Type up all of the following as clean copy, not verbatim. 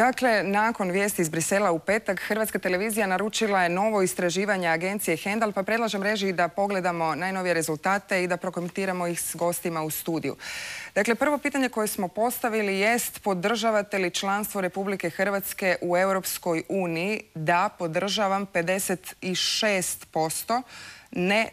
Dakle, nakon vijesti iz Brisela u petak, Hrvatska televizija naručila je novo istraživanje agencije Hendal, pa predlažem režiji da pogledamo najnovije rezultate i da prokomentiramo ih s gostima u studiju. Dakle, prvo pitanje koje smo postavili jest: podržavate li članstvo Republike Hrvatske u Europskoj uniji? Da, podržavam 56%. Ne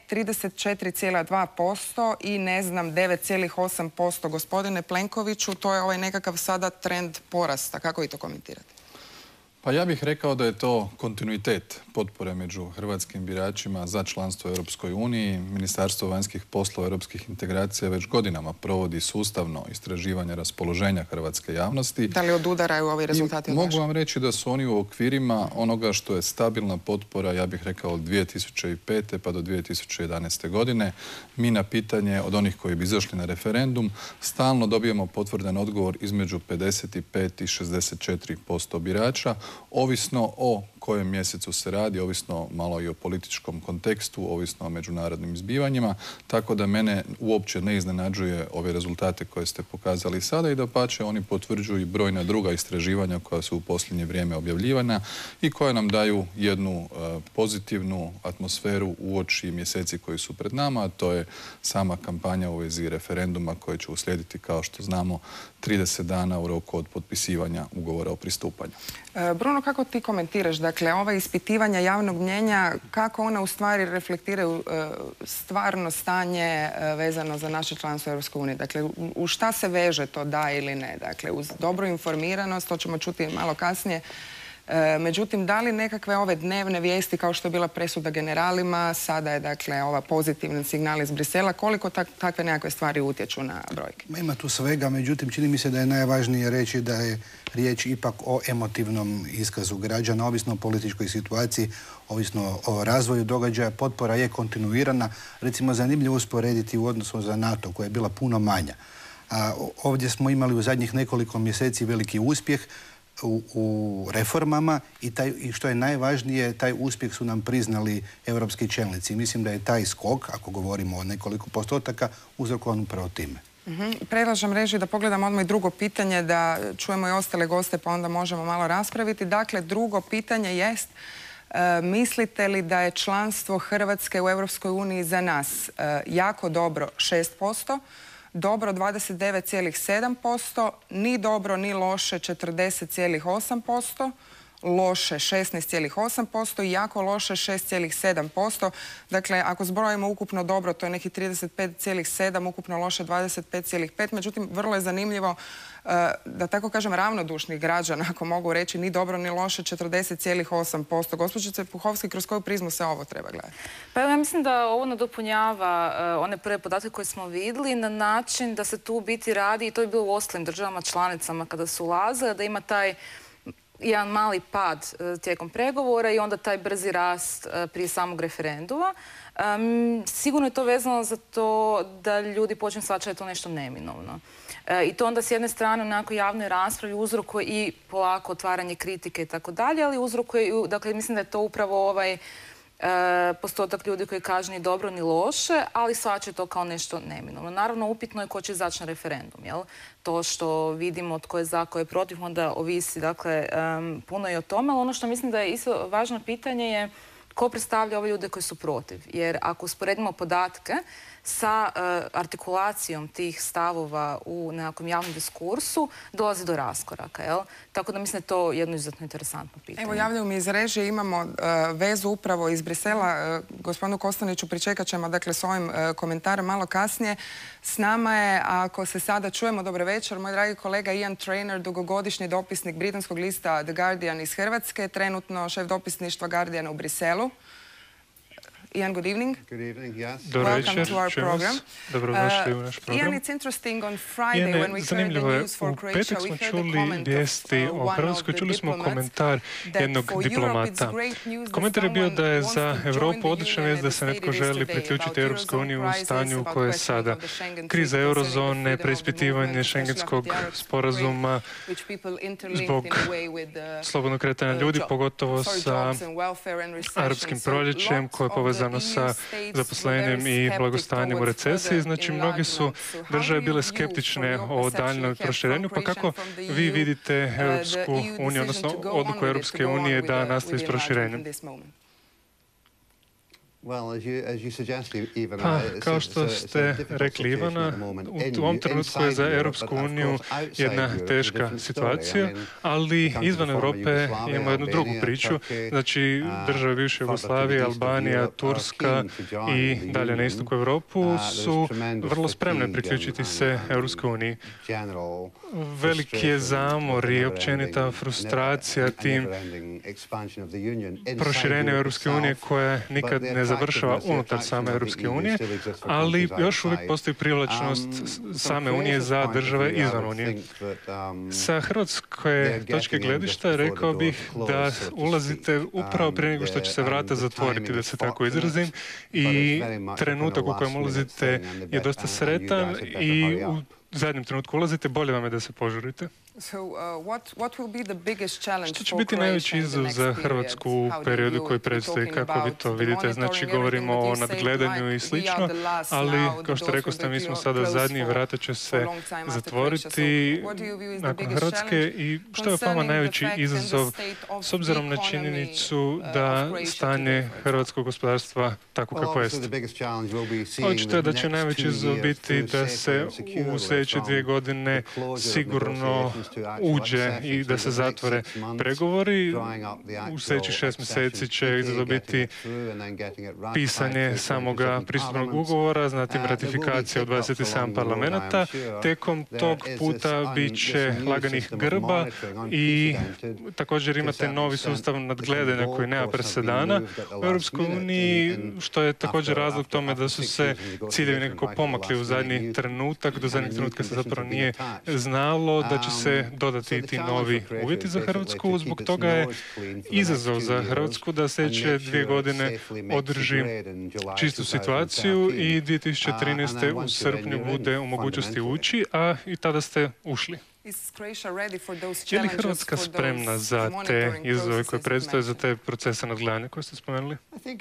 34,2% i ne znam 9,8%. Gospodine Plenkoviću, to je ovaj nekakav sada trend porasta. Kako vi to komentirate? Pa ja bih rekao da je to kontinuitet potpore među hrvatskim biračima za članstvo u Europskoj uniji. Ministarstvo vanjskih poslova europskih integracija već godinama provodi sustavno istraživanje raspoloženja hrvatske javnosti. Da li odudaraju ovi rezultati? Mogu vam reći da su oni u okvirima onoga što je stabilna potpora, ja bih rekao, od 2005. pa do 2011. godine. Mi na pitanje od onih koji bi izašli na referendum stalno dobijemo potvrdan odgovor između 55 i 64% birača, ovisno o kojem mjesecu se radi, ovisno malo i o političkom kontekstu, ovisno o međunarodnim zbivanjima, tako da mene uopće ne iznenađuje ove rezultate koje ste pokazali sada i dapače oni potvrđuju i brojna druga istraživanja koja su u posljednje vrijeme objavljivana i koja nam daju jednu pozitivnu atmosferu uoči mjeseci koji su pred nama, a to je sama kampanja u vezi referenduma koja će uslijediti, kao što znamo, 30 dana u roku od potpisivanja ugovora o pristupanju. Bruno, kako ti komentiraš? Dakle, ova ispitivanja javnog mnjenja, kako ona u stvari reflektiraju stvarno stanje vezano za naše članstvo u Europskoj uniji? Dakle, u šta se veže to, da ili ne? Dakle, uz dobru informiranost, to ćemo čuti malo kasnije. Međutim, da li nekakve ove dnevne vijesti kao što je bila presuda generalima, sada je dakle ova pozitivna signal iz Brisela, koliko takve nekakve stvari utječu na brojke? Ima tu svega, međutim čini mi se da je najvažnije reći da je riječ ipak o emotivnom iskazu građana, ovisno o političkoj situaciji, ovisno o razvoju događaja. Potpora je kontinuirana, recimo zanimljivo usporediti u odnosu za NATO koja je bila puno manja. A ovdje smo imali u zadnjih nekoliko mjeseci veliki uspjeh u reformama i što je najvažnije, taj uspjeh su nam priznali europski čelnici. Mislim da je taj skok, ako govorimo o nekoliko postotaka, uzrokovan upravo time. Predlažem režiji da pogledamo odmah i drugo pitanje, da čujemo i ostale goste pa onda možemo malo raspraviti. Dakle, drugo pitanje jest: mislite li da je članstvo Hrvatske u Europskoj uniji za nas jako dobro 6%, dobro 29,7%, ni dobro ni loše 40,8%, loše 16,8% i jako loše 6,7%. Dakle, ako zbrojimo ukupno dobro, to je neki 35,7%, ukupno loše 25,5%. Međutim, vrlo je zanimljivo, da tako kažem, ravnodušnih građana, ako mogu reći, ni dobro ni loše 40,8%. Gospođice Puhovski, kroz koju prizmu se ovo treba gledati? Pa ja mislim da ovo nadopunjava one prve podatke koje smo vidjeli na način da se tu u biti radi, i to je bilo u ostalim državama članicama kada su ulazile, da ima taj jedan mali pad tijekom pregovora i onda taj brzi rast prije samog referenduma. Sigurno je to vezano za to da ljudi počnu shvaćati da je to nešto neminovno. I to onda s jedne strane onako javnoj raspravi uzrokuje i polako otvaranje kritike i tako dalje, ali uzrokuje, dakle mislim da je to upravo ovaj postotak ljudi koji kaže ni dobro ni loše, ali shvaćaju to kao nešto neminovno. Naravno, upitno je ko će izaći na referendum, jel? To što vidimo tko je za, ko je protiv, onda ovisi, dakle, puno i o tome, ali ono što mislim da je isto važno pitanje je ko predstavlja ove ljude koji su protiv. Jer ako usporedimo podatke sa artikulacijom tih stavova u nekakvom javnom diskursu, dolazi do raskoraka, jel? Tako da mislim da je to jedno izuzetno interesantno pitanje. Evo, javljaju mi iz režije, imamo vezu upravo iz Brisela. Gospodinu Kostaniću pričekat ćemo, dakle, s ovim komentarom malo kasnije. S nama je, ako se sada čujemo, dobro večer, moj dragi kolega Ian Trainer, dugogodišnji dopisnik britanskog lista The Guardian iz Hrvatske, trenutno šef dopisništva Guardiana u Briselu. Ian, good evening. Good evening, yes. Welcome to our program. Dobrodošli u naš program. Ian, it's interesting on Friday when we heard the news for Croatia, we heard the comment of one of the komentar jednog diplomata. Komentar je bio da je za Europu odlična vijest da se netko želi priključiti Europskoj uniji u stanju u kojoj je sada. Kriza eurozone, preispitivanje šengenskog sporazuma zbog slobodnog kretanja ljudi, pogotovo sa arapskim proljećem koje je povezano povezano sa zaposlenjem i blagostanjem u recesiji. Znači, mnogi su države bile skeptične o daljnjem proširenju, pa kako vi vidite Europsku uniju, odnosno odluku Europske unije da nastavi s proširenjem? Pa, kao što ste rekli, Ivana, u ovom trenutku je za Europsku uniju jedna teška situacija, ali izvan Europe imamo jednu drugu priču. Znači, države bivše Jugoslavije, Albanija, Turska i dalje na istoku Europu su vrlo spremne priključiti se Europskoj uniji. Veliki je zamor i općenita frustracija tim proširenjem Europske unije koja nikad ne završava unutar same Europske unije, ali još uvijek postoji privlačnost same unije za države izvan unije. Sa hrvatske točke gledišta rekao bih da ulazite upravo prije nego što će se vrata zatvoriti, da se tako izrazim, i trenutak u kojem ulazite je dosta sretan i u zadnjem trenutku ulazite, bolje vam je da se požurite. Što će biti najveći izazov za Hrvatsku u periodu koji predstoji, kako vi to vidite? Znači, govorimo o nadgledanju i slično, ali, kao što rekao ste, mi smo sada zadnji, vrata će se zatvoriti nakon Hrvatske. I što je vama najveći izazov s obzirom na činjenicu da stanje hrvatskog gospodarstva tako kako jeste? Očito je da će najveći izazov biti da se u sljedeće 2 godine sigurno uđe i da se zatvore pregovori. U sljedećih 6 mjeseci će izazov biti pisanje samoga pristupnog ugovora, zatim ratifikacija u 27 parlamenta. Tekom tog puta bit će laganih grba i također imate novi sustav nadgledanja koji nema presedana u Europskoj uniji, što je također razlog tome da su se ciljevi nekako pomakli u zadnji trenutak. Do zadnjeg trenutka se zapravo nije znalo da će se dodati ti novi uvjeti za Hrvatsku. Zbog toga je izazov za Hrvatsku da sljedeće 2 godine održi čistu situaciju i 2013. u srpnju bude u mogućnosti ući, a i tada ste ušli. Je li Hrvatska spremna za te izazove koje predstoje, za te procese nadgledanja koje ste spomenuli?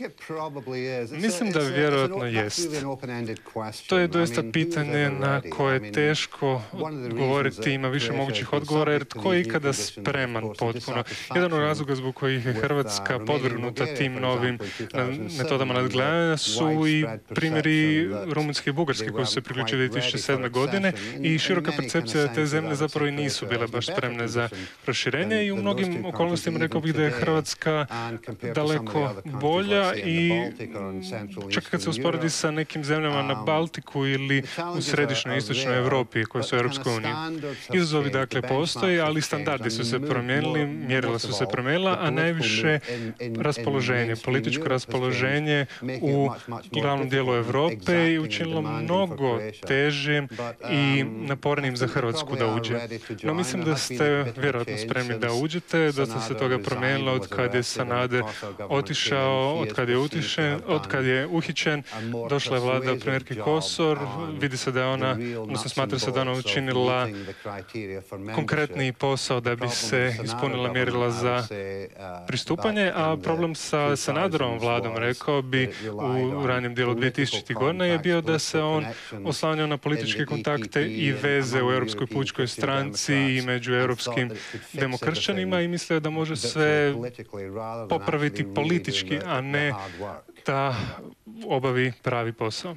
Mislim da vjerojatno jest. To je doista pitanje na koje je teško govoriti, ima više mogućih odgovora, jer tko je ikada spreman potpuno? Jedan od razloga zbog kojih je Hrvatska podvrgnuta tim novim metodama nadgledanja su i primjeri Rumunjske i Bugarske koji su se priključili 2007. godine i široka percepcija da te zemlje zapravo i nisu bile baš spremne za proširenje i u mnogim okolnostima rekao bih da je Hrvatska daleko bolja i čak kad se usporedi sa nekim zemljama na Baltiku ili u središnjoj i istočnoj Europi koje su u Europskoj uniji. Izazovi dakle postoji, ali standardi su se promijenili, mjerila su se promijenila, a najviše raspoloženje, političko raspoloženje u glavnom dijelu Europe je učinilo mnogo težim i napornijim za Hrvatsku da uđe. No mislim da ste vjerojatno spremni da uđete, da ste se toga promijenilo od kad je Sanader otišao, od kad je uhićen, došla je vlada premijerke Kosor, vidi se da je ona, odnosno smatra se da ona učinila konkretni posao da bi se ispunila mjerila za pristupanje, a problem sa Sanaderovom vladom, rekao bi, u ranjem dijelu 2000. godina je bio da se on oslanjao na političke kontakte i veze u Europskoj pučkoj stranci i među europskim demokršćanima i mislio da može sve popraviti politički, a ne da obavi pravi posao.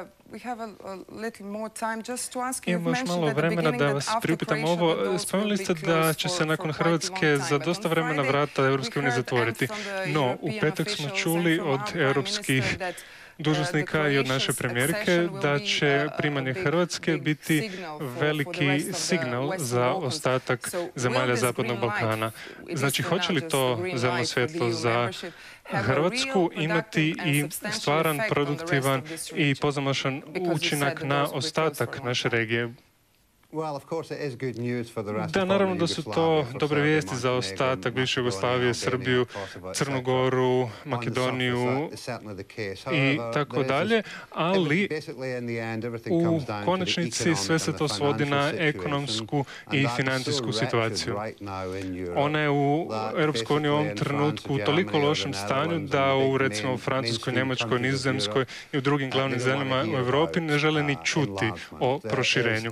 Imamo još malo vremena da vas priupitam ovo. Spomenuli ste da će se nakon Hrvatske za dosta vremena vrata Europske unije zatvoriti. No, u petak smo čuli od europskih dužnosnika i od naše premijerke da će primanje Hrvatske biti veliki signal za ostatak zemalja Zapadnog Balkana. Znači, hoće li to zeleno svjetlo za Hrvatsku imati i stvaran, produktivan i pozamašan učinak na ostatak naše regije? Da, naravno da su to dobre vijesti za ostatak bivše Jugoslavije, Srbiju, Crnu Goru, Makedoniju i tako dalje, ali u konačnici sve se to svodi na ekonomsku i financijsku situaciju. Ona je u Europskoj uniji u ovom trenutku u toliko lošem stanju da u, recimo, u Francuskoj, Njemačkoj, Nizozemskoj i u drugim glavnim zemljama u Europi ne žele ni čuti o proširenju.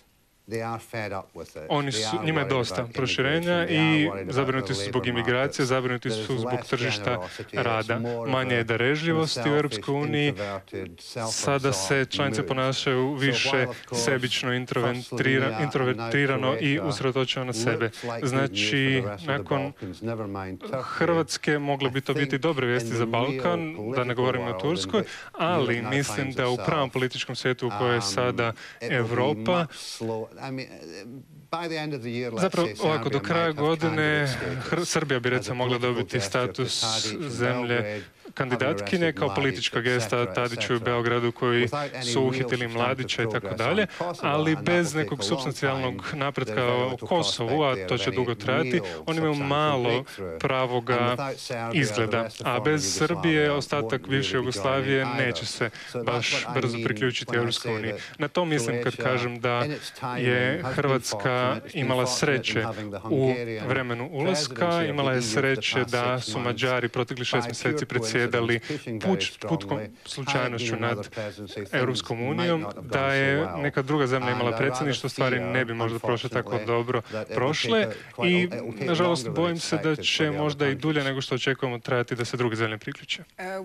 Njima je dosta proširenja i zabrinuti su zbog imigracije, zabrinuti su zbog tržišta rada. Manje je darežljivosti u Europskoj uniji, sada se članice ponašaju više sebično, introvertirano i usredotočeno na sebe. Znači, nakon Hrvatske moglo bi to biti dobre vijesti za Balkan, da ne govorimo o Turskoj, ali mislim da u pravom političkom svijetu u kojoj je sada Europa, zapravo, ovako, do kraja godine Srbija bi, recimo, mogla dobiti status zemlje kandidatkinje kao politička gesta Tadiću u Beogradu koji su uhitili Mladića i tako dalje, ali bez nekog supstancijalnog napretka o Kosovu, a to će dugo trajati, oni imaju malo pravoga izgleda. A bez Srbije ostatak bivše Jugoslavije neće se baš brzo priključiti Europskoj uniji. Na to mislim kad kažem da je Hrvatska imala sreće u vremenu ulaska, imala je sreće da su Mađari protekli 6 mjeseci predsjedali putkom slučajnošću nad Europskom unijom, da je neka druga zemlja imala predsjedništvo, stvari ne bi možda prošle tako dobro prošle i, nažalost, bojim se da će možda i dulje nego što očekujemo trajati da se druge zemlje priključe.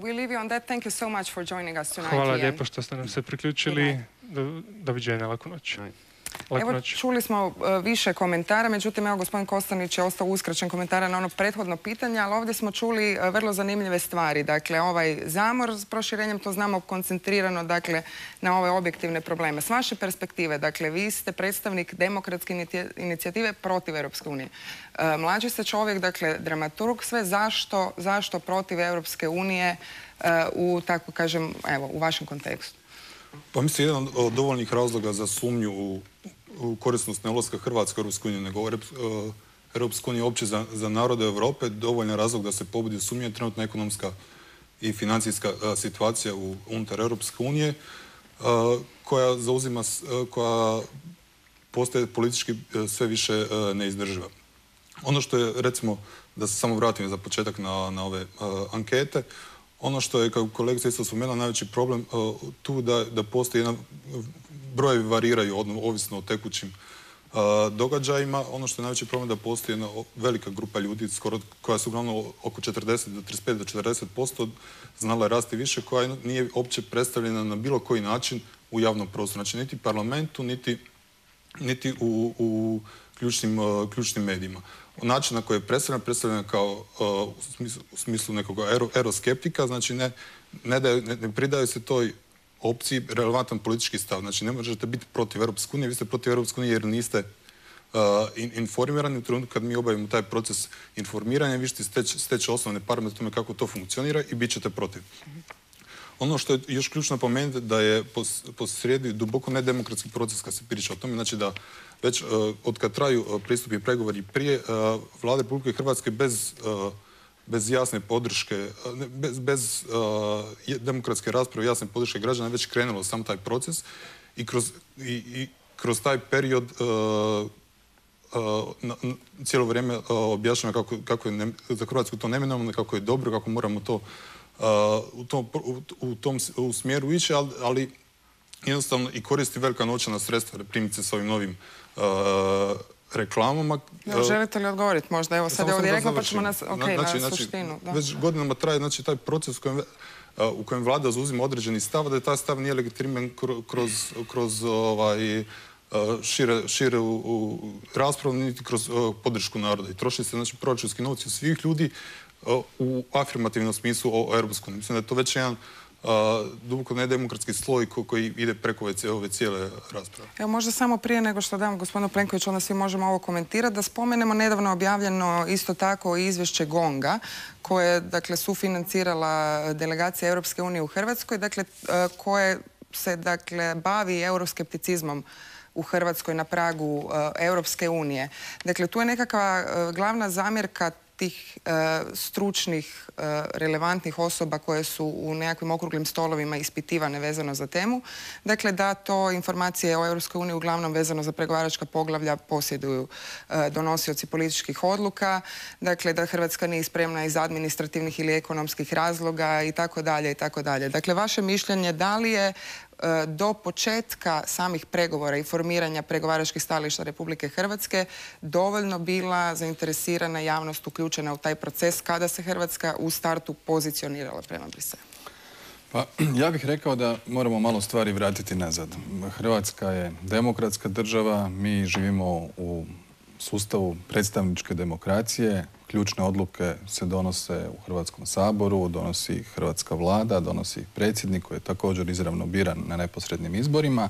Hvala lijepo što ste nam se priključili. Doviđenja, laku noć. Evo, čuli smo više komentara, međutim, evo, gospodin Kostanić je ostao uskraćen komentara na ono prethodno pitanje, ali ovdje smo čuli vrlo zanimljive stvari. Dakle, ovaj zamor s proširenjem, to znamo koncentrirano, dakle, na ove objektivne probleme. S vaše perspektive, dakle, vi ste predstavnik demokratske inicijative protiv Europske unije. Mlađi ste čovjek, dakle, dramaturg, sve zašto protiv Europske unije u, tako kažem, evo, u vašem kontekstu? Pa mislim, jedan od dovoljnih razloga za sumnju u korisnost ne ulaska Hrvatske u Europsku uniju, nego Europska unija uopće za narode Europe, dovoljan razlog da se pobudi sumnje trenutna ekonomska i financijska situacija unutar Europske unije, koja postaje politički sve više neizdrživa. Ono što je, recimo, da se samo vratim za početak na ove ankete, ono što je, kao kolegica isto spomenula, najveći problem tu da postoji jedan brojevi variraju ovisno o tekućim događajima. Ono što je najveći problem da postoji jedna velika grupa ljudi koja su uglavnom oko 40 do 35 do 40% znala rasti više, koja nije uopće predstavljena na bilo koji način u javnom prostoru. Znači, niti parlamentu, niti u ključnim medijima. Način na koji je predstavljena kao u smislu nekog euroskeptika, znači ne pridaju se toj opciji relevantan politički stav. Znači, ne možete biti protiv Europske unije, vi ste protiv Europske unije jer niste informirani. U trenutku kad mi obavimo taj proces informiranja, vi ćete steći osnovne parametre tome kako to funkcionira i bit ćete protiv. Ono što je još ključno pomenuti da je posrijedi duboko nedemokratski proces kad se priča o tome, znači da već od kad traju pristupi pregovori prije, Vlada Republike Hrvatske bez jasne podrške, bez demokratske rasprave, jasne podrške građana već krenulo sam taj proces i kroz taj period cijelo vrijeme objašnjava kako je za Hrvatsku to neminovno, kako je dobro, kako moramo to u smjeru ići, ali jednostavno i koristi velika novčana sredstva, primjerice s ovim novim reklamama. Želite li odgovoriti možda? Evo sad je ovo direktno pa ćemo na suštinu. Već godinama traje taj proces u kojem vlada zauzima određeni stav, da je taj stav nije legitiman kroz širu raspravu, niti kroz podršku naroda. I troši se proračunski novci svih ljudi u afirmativnom smislu o Europskom. Mislim da je to već jedan duboko nedemokratski sloj koji ide preko ove cijele rasprave. Evo, možda samo prije nego što dam gospodinu Plenkoviću, onda svi možemo ovo komentirati, da spomenemo nedavno objavljeno isto tako izvješće GONG-a koje, dakle, sufinancirala delegacija Europske unije u Hrvatskoj, dakle, koje se, dakle, bavi euroskepticizmom u Hrvatskoj na pragu Europske unije. Dakle, tu je nekakva glavna zamjerka tih stručnih, relevantnih osoba koje su u nekakvim okruglim stolovima ispitivane vezano za temu. Dakle, da to informacije o Europskoj uniji uglavnom vezano za pregovaračka poglavlja posjeduju donosioci političkih odluka. Dakle, da Hrvatska nije spremna iz administrativnih ili ekonomskih razloga i tako dalje i tako dalje. Dakle, vaše mišljenje da li je do početka samih pregovora i formiranja pregovaračkih stajališta Republike Hrvatske dovoljno bila zainteresirana javnost uključena u taj proces kada se Hrvatska u startu pozicionirala prema Briselu? Pa, ja bih rekao da moramo malo stvari vratiti nazad. Hrvatska je demokratska država, mi živimo u sustavu predstavničke demokracije. Ključne odluke se donose u Hrvatskom saboru, donosi hrvatska vlada, donosi predsjednik koji je također izravno biran na neposrednim izborima.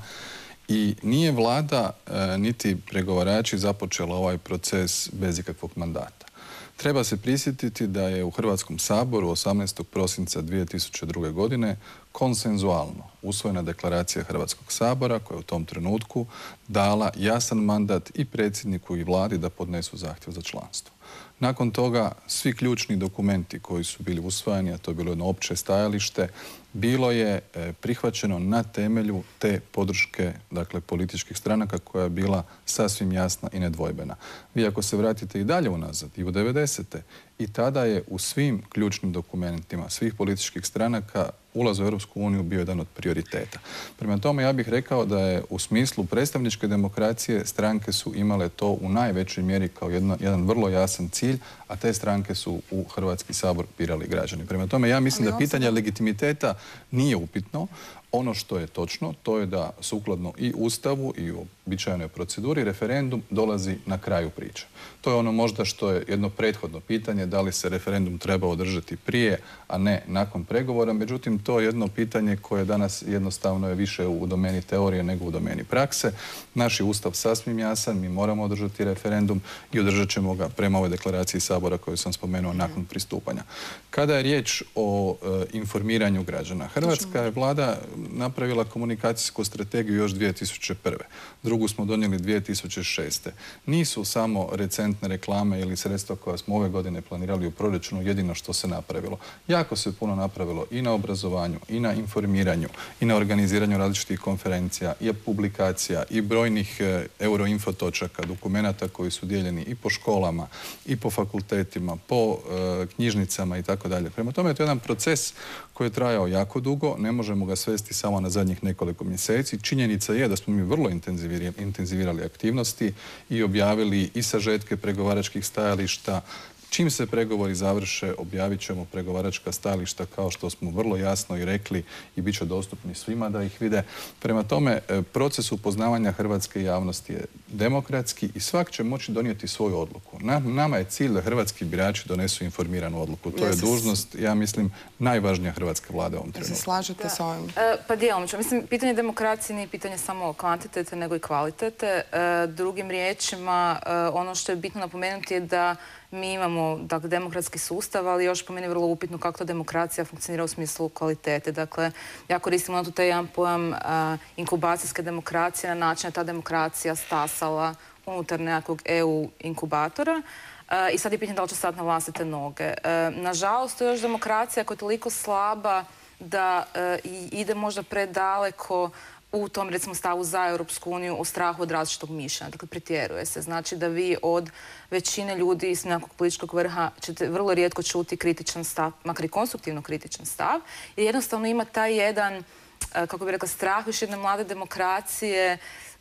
I nije vlada niti pregovarači započela ovaj proces bez ikakvog mandata. Treba se prisjetiti da je u Hrvatskom saboru 18. prosinca 2002. godine konsenzualno usvojena deklaracija Hrvatskog sabora koja je u tom trenutku dala jasan mandat i predsjedniku i vladi da podnesu zahtjev za članstvo. Nakon toga svi ključni dokumenti koji su bili usvajani, a to je bilo jedno opće stajalište, bilo je prihvaćeno na temelju te podrške, dakle, političkih stranaka koja je bila sasvim jasna i nedvojbena. Vi ako se vratite i dalje unazad, i u 90. i tada je u svim ključnim dokumentima svih političkih stranaka ulaz u Europsku uniju bio jedan od prioriteta. Prema tome, ja bih rekao da je u smislu predstavničke demokracije stranke su imale to u najvećoj mjeri kao jedan vrlo jasan cilj, a te stranke su u Hrvatski sabor birali građani. Prema tome, ja mislim da pitanje legitimiteta nije upitno. Ono što je točno, to je da sukladno i Ustavu i u običajnoj proceduri referendum dolazi na kraju priče. To je ono možda što je jedno prethodno pitanje, da li se referendum treba održati prije, a ne nakon pregovora. Međutim, to je jedno pitanje koje danas jednostavno je više u domeni teorije nego u domeni prakse. Naš je Ustav sasvim jasan, mi moramo održati referendum i održat ćemo ga prema ovoj deklaraciji Sabora koju sam spomenuo nakon pristupanja. Kada je riječ o informiranju građana, Hrvatska je vlada napravila komunikacijsku strategiju još 2001. Drugu smo donijeli 2006. Nisu samo recentne reklame ili sredstva koja smo ove godine planirali u proračunu jedino što se napravilo. Jako se puno napravilo i na obrazovanju, i na informiranju, i na organiziranju različitih konferencija, i publikacija, i brojnih euroinfo točaka, dokumenata koji su dijeljeni i po školama, i po fakultetima, po knjižnicama i tako dalje. Prema tome, to je jedan proces koji je trajao jako dugo, ne možemo ga svesti samo na zadnjih nekoliko mjeseci. Činjenica je da smo mi vrlo intenzivirali aktivnosti i objavili i sažetke pregovaračkih stajališta. Čim se pregovori završe, objavit ćemo pregovaračka stajališta kao što smo vrlo jasno i rekli i bit će dostupni svima da ih vide. Prema tome, proces upoznavanja hrvatske javnosti je demokratski i svak će moći donijeti svoju odluku. Nama je cilj da hrvatski birači donesu informiranu odluku. To je dužnost, ja mislim, najvažnija hrvatska vlada u ovom trenutku. Se slažete s ovim? Pa djelomično. Mislim, pitanje demokracije nije pitanje samo kvantitete, nego i kvalitete. Drugim riječima, ono što je bitno napomenuti je da mi imamo, dakle, demokratski sustav, ali još po meni vrlo upitno kako ta demokracija funkcionira u smislu kvalitete. Dakle, ja koristim ono tu taj jedan pojam inkubacijske demokracije na način da ta demokracija stasala unutar nekakvog EU inkubatora. I sad je pitanje da li će stati na vlastite noge. Nažalost, to je još demokracija koja je toliko slaba da ide možda predaleko u tom, recimo, stavu za Europsku uniju u strahu od različitog mišljenja. Dakle, pretjeruje se. Znači da vi od većine ljudi iz nekog političkog vrha ćete vrlo rijetko čuti kritičan stav, makar i konstruktivno kritičan stav, jer jednostavno ima taj jedan, kako bih rekla, strah još jedne mlade demokracije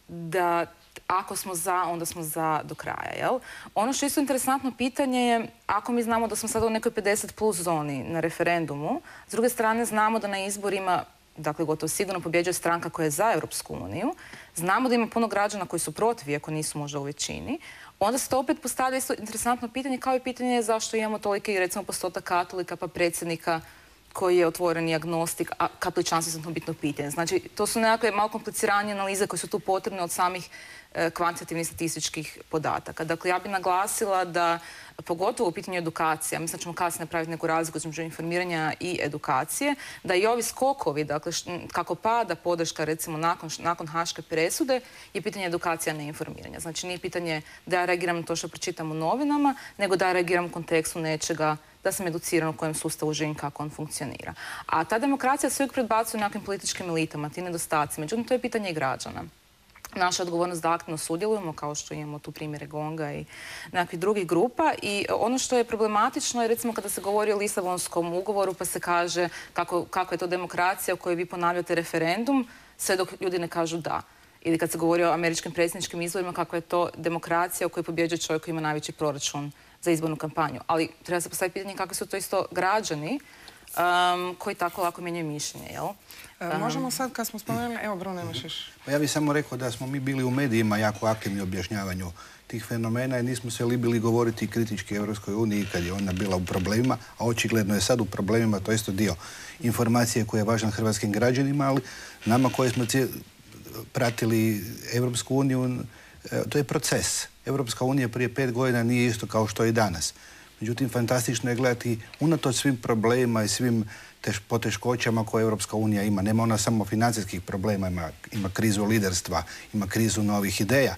da ako smo za, onda smo za do kraja, jel? Ono što je isto interesantno pitanje je, ako mi znamo da smo sada u nekoj 50 plus zoni na referendumu, s druge strane znamo da na izborima, dakle, gotovo sigurno pobjeđuje stranka koja je za Europsku uniju, znamo da ima puno građana koji su protiv, iako nisu možda u većini, onda se to opet postavlja isto interesantno pitanje, kao i pitanje zašto imamo toliki, recimo, postotak katolika pa predsjednika koji je otvoreni agnostik, a katoličanstvo je to bitno pitanje. Znači, to su nekakve malo kompliciranije analize koje su tu potrebne od samih kvantitativnih statističkih podataka. Dakle, ja bih naglasila da, pogotovo u pitanju edukacije, mislim da ćemo kasnije napraviti neku razliku između informiranja i edukacije, da i ovi skokovi, dakle, kako pada podrška, recimo, nakon haške presude, je pitanje edukacija, ne informiranja. Znači, nije pitanje da ja reagiram na to što pročitam u novinama, nego da ja reagiram u kontekstu nečega, da sam educiran u kojem sustavu živim, kako on funkcionira. A ta demokracija se uvijek predbacuje nekakvim političkim elitama, ti nedostaci. Međutim, to je pitanje i građana. Naša odgovornost da aktivno sudjelujemo, kao što imamo tu primjere GONG-a i nekakvih drugih grupa. I ono što je problematično je, recimo, kada se govori o Lisabonskom ugovoru, pa se kaže kako je to demokracija u kojoj vi ponavljate referendum, sve dok ljudi ne kažu da. Ili kad se govori o američkim predsjedničkim izborima, kako je to demokracija u kojoj pobjeđuje čovjek koji ima najveći proračun za izbornu kampanju. Ali treba se postaviti pitanje kako su to isto građani koji tako lako mijenjaju mišljenje, jel? Možemo sad, kad smo spomenuli, evo Bruno, imaš još. Ja bih samo rekao da smo mi bili u medijima jako aktivni u objašnjavanju tih fenomena i nismo se libili govoriti kritički Europskoj uniji kad je ona bila u problemima, a očigledno je sad u problemima, to je isto dio informacije koja je važna hrvatskim građanima, ali nama koji smo pratili Europsku uniju, to je proces. Europska unija prije 5 godina nije isto kao što je i danas. Međutim, fantastično je gledati unatoč svim problemima i svim poteškoćama koje Europska unija ima. Nema ona samo financijskih problema, ima krizu liderstva, ima krizu novih ideja.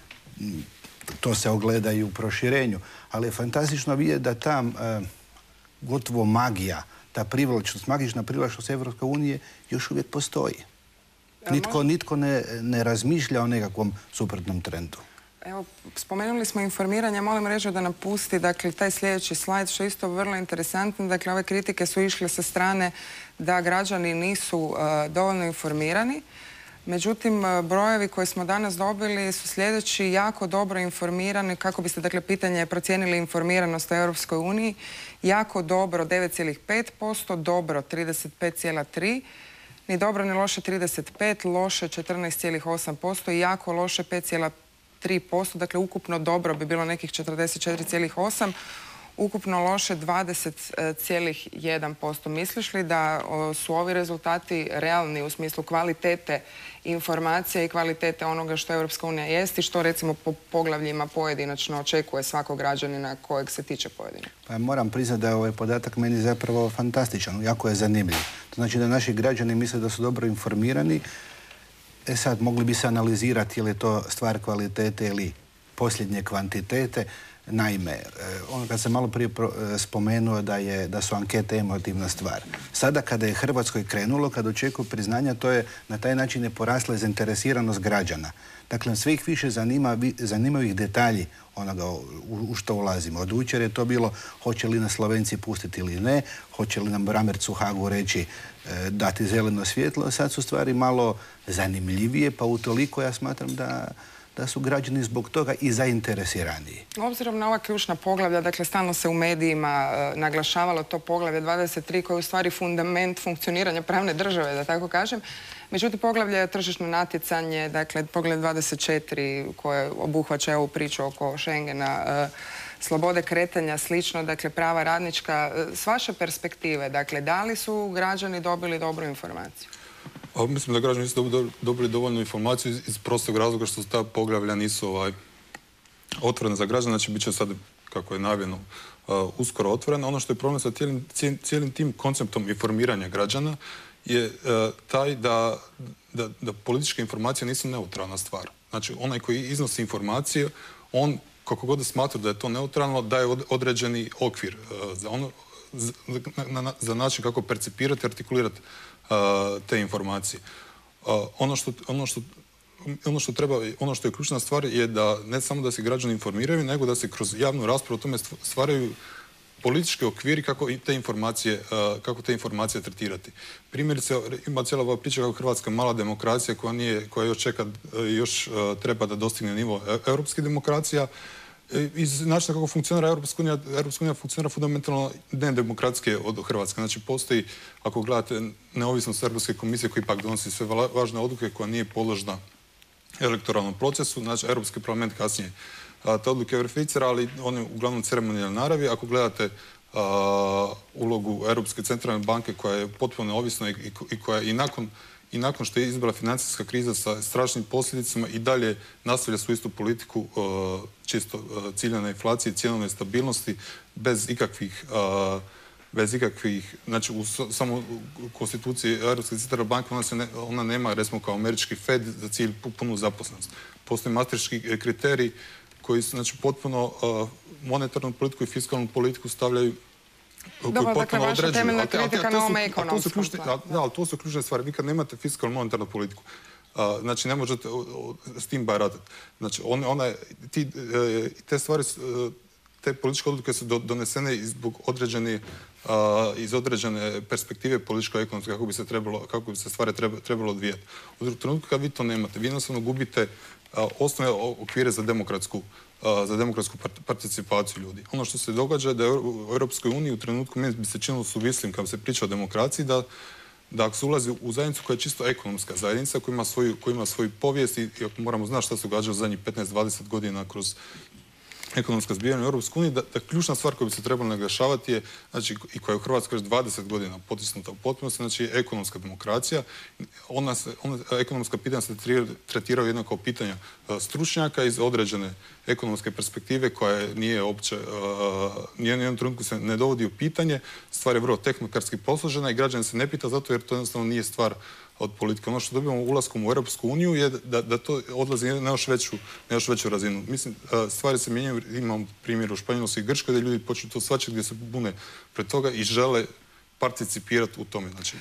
To se ogleda i u proširenju. Ali je fantastično vidjeti da ta gotovo magija, ta privlačnost, magična privlačnost Europske unije još uvijek postoji. Nitko ne razmišlja o nekakvom suprotnom trendu. Evo, spomenuli smo informiranje, molim reći da nam pusti, dakle, taj sljedeći slajd, što je isto vrlo interesantno. Dakle, ove kritike su išle sa strane da građani nisu dovoljno informirani. Međutim, brojevi koje smo danas dobili su sljedeći, jako dobro informirani, kako biste, dakle, pitanje procijenili informiranost u Europskoj uniji, jako dobro 9,5%, dobro 35,3%, ni dobro ni loše 35%, loše 14,8% i jako loše 5,3%, dakle ukupno dobro bi bilo nekih 44,8%, ukupno loše 20,1%. Misliš li da su ovi rezultati realni u smislu kvalitete informacija i kvalitete onoga što Europska unija jest i što recimo po poglavljima pojedinačno očekuje svakog građanina kojeg se tiče pojedina? Pa moram priznati da je ovaj podatak meni zapravo fantastičan, jako je zanimljiv. To znači da naši građani misle da su dobro informirani. Sad, mogli bi se analizirati je li to stvar kvalitete ili posljednje kvantitete. Naime, ono kad sam malo prije spomenuo da su ankete emotivna stvar. Sada kada je Hrvatskoj krenulo, kada očekuju priznanja, to je na taj način je porasla zainteresiranost građana. Dakle, sve ih više zanimaju ih detalji onoga u što ulazimo. Od jučer je to bilo hoće li nas Slovenci pustiti ili ne, hoće li nam Bramerc u Hagu reći dati zeleno svjetlo. Sad su stvari malo zanimljivije, pa utoliko ja smatram da su građani zbog toga i zainteresiraniji. Obzirom na ova ključna poglavlja, dakle, stalno se u medijima naglašavalo to poglavlje 23 koje je u stvari fundament funkcioniranja pravne države, da tako kažem. Međutim, poglavlje je tržišno natjecanje, dakle, poglavlje 24 koje obuhvaća ovu priču oko Schengena, slobode kretanja, slično, dakle, prava radnička. S vaše perspektive, dakle, da li su građani dobili dobru informaciju? Mislim da građani nisu dobili dovoljnu informaciju iz prostog razloga što ta poglavlja nisu otvorena za građane. Znači, bit će sad, kako je najavljeno, uskoro otvorena. Ono što je problem sa cijelim tim konceptom informiranja građana je taj da političke informacije nisu neutralna stvar. Znači, onaj koji iznosi informacije, on, kako god smatra da je to neutralno, daje određeni okvir za način kako percipirati, artikulirati te informacije. Ono što je ključna stvar je da ne samo da se građani informiraju, nego da se kroz javnu raspravu o tome stvaraju politički okviri kako te informacije tretirati. Primjerice, ima cijela ova priča kako Hrvatska mala demokracija koja još treba da dostigne nivo europskih demokracija. Iz načina kako funkcionira Europska unija funkcionira fundamentalno nedemokratske od Hrvatske. Znači, postoji, ako gledate neovisnost Europske komisije koja ipak donosi sve važne odluke koja nije podložna elektoralnom procesu, znači Europski parlament kasnije te odluke verificira, ali one uglavnom ceremonijalne naravi. Ako gledate ulogu Europske centralne banke koja je potpuno neovisna i koja i nakon što je izbila financijska kriza sa strašnim posljedicama i dalje nastavlja svoju istu politiku čisto ciljane inflacije, cjenovne stabilnosti bez ikakvih, znači u samo konstituciji Europske centralne banke ona nema, recimo kao američki Fed, za cilj punu zaposlenost. Postoje maastrichtski kriteriji koji znači potpuno monetarnu politiku i fiskalnu politiku stavljaju. Dobro, dakle, vaša temeljna kritika na ovome ekonomskom planu. Da, ali to su ključne stvari. Vi kad nemate fiskalnu monetarnu politiku, znači ne možete s tim baratati. Znači, te stvari, te političke odluke su donesene iz određene perspektive političko-ekonomske, kako bi se stvari trebalo odvijati. U trenutku kad vi to nemate, vi jednostavno gubite osnovne okvire za demokratsku participaciju ljudi. Ono što se događa je da u Europskoj uniji u trenutku meni bi se činilo suvislim kad se priča o demokraciji da ako se ulazi u zajednicu koja je čisto ekonomska zajednica, koja ima svoju povijest i moramo znati šta se događa u zadnjih 15-20 godina kroz ekonomska zbivanja u Europskoj uniji, da ključna stvar koju bi se trebalo naglašavati je, znači, i koja je u Hrvatskoj već 20 godina potisnuta u potpunosti, znači ekonomska demokracija. Ekonomska pitanja se tretiraju jednako kao pitanja stručnjaka iz određene ekonomske perspektive koja nije uopće, nijednom trenutku se ne dovodi u pitanje, stvar je vrlo tehnikarski posložena i građan se ne pita zato jer to jednostavno nije stvar od politike. Ono što dobivamo ulaskom u Europsku uniju je da to odlazi na još veću razinu. Mislim, stvari se mijenjaju, imam primjer u Španjolskoj i Grčkoj, da ljudi počnu to svačati gdje se bune pred toga i žele participirati u tome. Znači,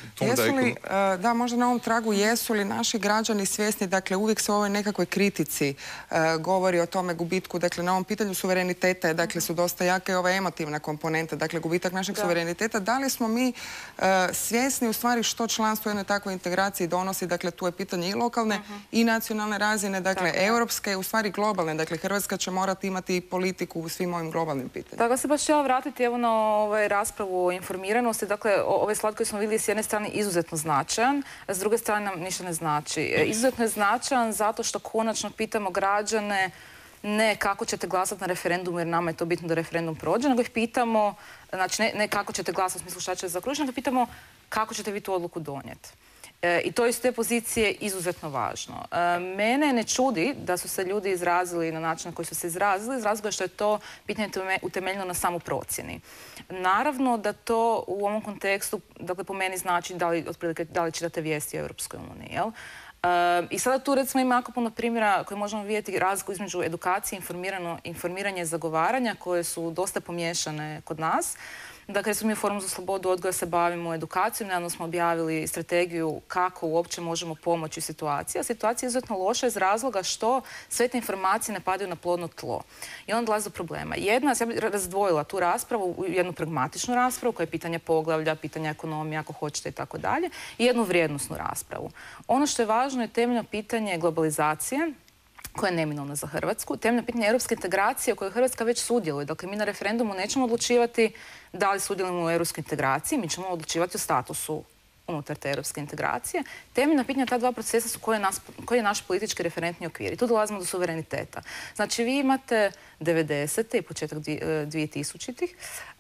da, možda na ovom tragu jesu li naši građani svjesni, dakle uvijek se u ovoj nekakvoj kritici govori o tome gubitku, dakle na ovom pitanju suvereniteta, dakle su dosta jake ova emotivna komponenta, dakle gubitak našeg suvereniteta. Da li smo mi svjesni u stvari što članstvo u jednoj takvoj integraciji donosi, dakle tu je pitanje i lokalne i nacionalne razine, dakle europske, u stvari globalne, dakle Hrvatska će morati imati politiku u svim ovim globalnim pitanjima. Dakle, se baš htjela vratiti evo na raspravu o informiranosti, dakle ovaj slajd koji smo vidjeli s jedne strane izuzetno značajan, a s druge strane nam ništa ne znači. Izuzetno je značajan zato što konačno pitamo građane ne kako ćete glasati na referendumu jer nama je to bitno da referendum prođe, nego ih pitamo, znači ne kako ćete glasati u smislu šta će zaključiti, nego pitamo kako ćete vi tu odluku donijeti. I to iz te pozicije izuzetno važno. Mene ne čudi da su se ljudi izrazili na način na koji su se izrazili, iz razloga što je to pitanje utemeljeno na samoprocjeni. Naravno da to u ovom kontekstu, dakle po meni znači da li čitate vijesti o Europskoj uniji, jel? I sada tu recimo ima jako puno primjera koje možemo vidjeti razliku između edukacije, informiranja i zagovaranja koje su dosta pomiješane kod nas. Dakle, smo mi u Forumu za slobodu odgoja se bavimo edukacijom, nedavno smo objavili strategiju kako uopće možemo pomoći u situaciji. A situacija je izuzetno loša iz razloga što sve te informacije ne padaju na plodno tlo. I onda dolazi do problema. Ja bih razdvojila tu raspravu u jednu pragmatičnu raspravu koja je pitanje poglavlja, pitanja ekonomije, ako hoćete i tako dalje, i jednu vrijednosnu raspravu. Ono što je važno je temeljno pitanje globalizacije, koja je neminovna za Hrvatsku, temeljno pitanje europske integracije u kojoj Hrvatska već sudjeluje. Dakle, mi na referendumu nećemo odlučivati da li sudjelujemo u europskoj integraciji, mi ćemo odlučivati o statusu unutar te europske integracije. Temeljna pitanja ta dva procesa su koji je naš politički referentni okvir. I tu dolazimo do suvereniteta. Znači, vi imate 90. i početak 2000-ih,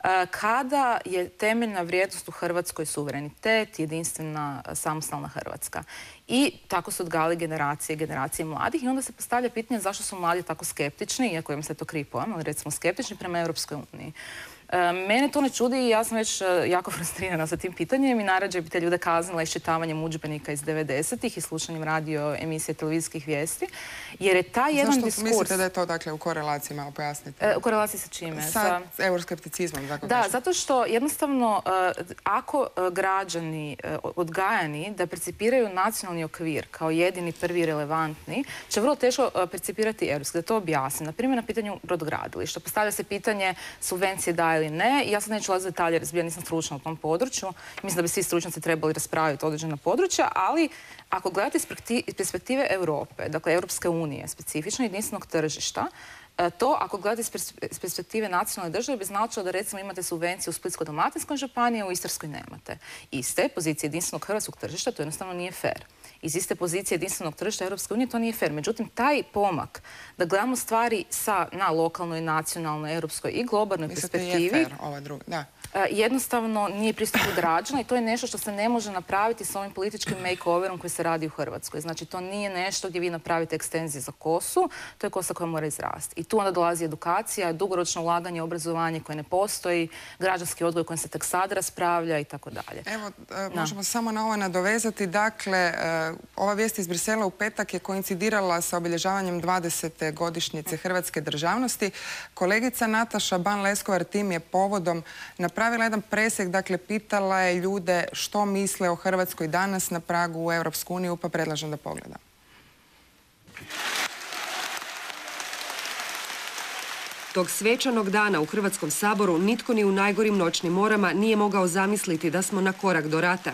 kada je temeljna vrijednost u Hrvatskoj suverenitet, jedinstvena, samostalna Hrvatska. I tako su odgajali generacije mladih i onda se postavlja pitanje zašto su mladi tako skeptični, iako im se to krivi pojam, ali recimo skeptični prema Europskoj uniji. Mene to ne čudi i ja sam već jako frustrirana sa tim pitanjem i najrađe bi te ljude kaznila iščitavanjem udžbenika iz 90-ih i slušanjem radio emisije televizijskih vijesti, jer je taj jedan diskurs... Zašto mislite da je to dakle u korelaciji, malo pojasnite? U korelaciji sa čime? Sa euroskepticizmom, tako da, zato što jednostavno ako građani odgajani da percipiraju nacionalni okvir kao jedini, prvi relevantni, će vrlo teško percipirati europski, da to objasni. Na primjer, na pitanju brodogradilišta. Postavlja se pitanje subvencije da ili ne. Ja sad neću ulaziti u detalje, jer nisam stručna u tom području. Mislim da bi svi stručnjaci trebali raspraviti određena područja, ali ako gledate iz perspektive Europe, dakle Europske unije, specifično jedinstvenog tržišta, to, ako gledate iz perspektive nacionalne države, bi značilo da recimo imate subvenciju u Splitsko-dalmatinskoj županiji, a u Istarskoj nemate. Iz te pozicije jedinstvenog hrvatskog tržišta to jednostavno nije fair. Iz iste pozicije jedinstvenog tržišta Europske unije to nije fair. Međutim, taj pomak da gledamo stvari na lokalnoj, nacionalnoj, europskoj i globalnoj perspektivi... Mislite, je fair ova druga, da. jednostavno nije pristup građana i to je nešto što se ne može napraviti s ovim političkim makeoverom koji se radi u Hrvatskoj. Znači, to nije nešto gdje vi napravite ekstenziju za kosu, to je kosa koja mora izrasti. I tu onda dolazi edukacija, dugoročno ulaganje u obrazovanje koje ne postoji, građanski odgoj kojem se tek sad raspravlja i tako dalje. Evo, možemo samo na ovo nadovezati. Dakle, ova vijest iz Brisela u petak je koincidirala sa obilježavanjem 20. godišnjice hrvatske državnosti. Kolegica Nataša Ban-Leskovar tim je povodom napravila jedan presjek, dakle, pitala je ljude što misle o Hrvatskoj danas na pragu u Europsku uniju, pa predlažem da pogledam. Tog svečanog dana u Hrvatskom saboru nitko ni u najgorim noćnim morama nije mogao zamisliti da smo na korak do rata.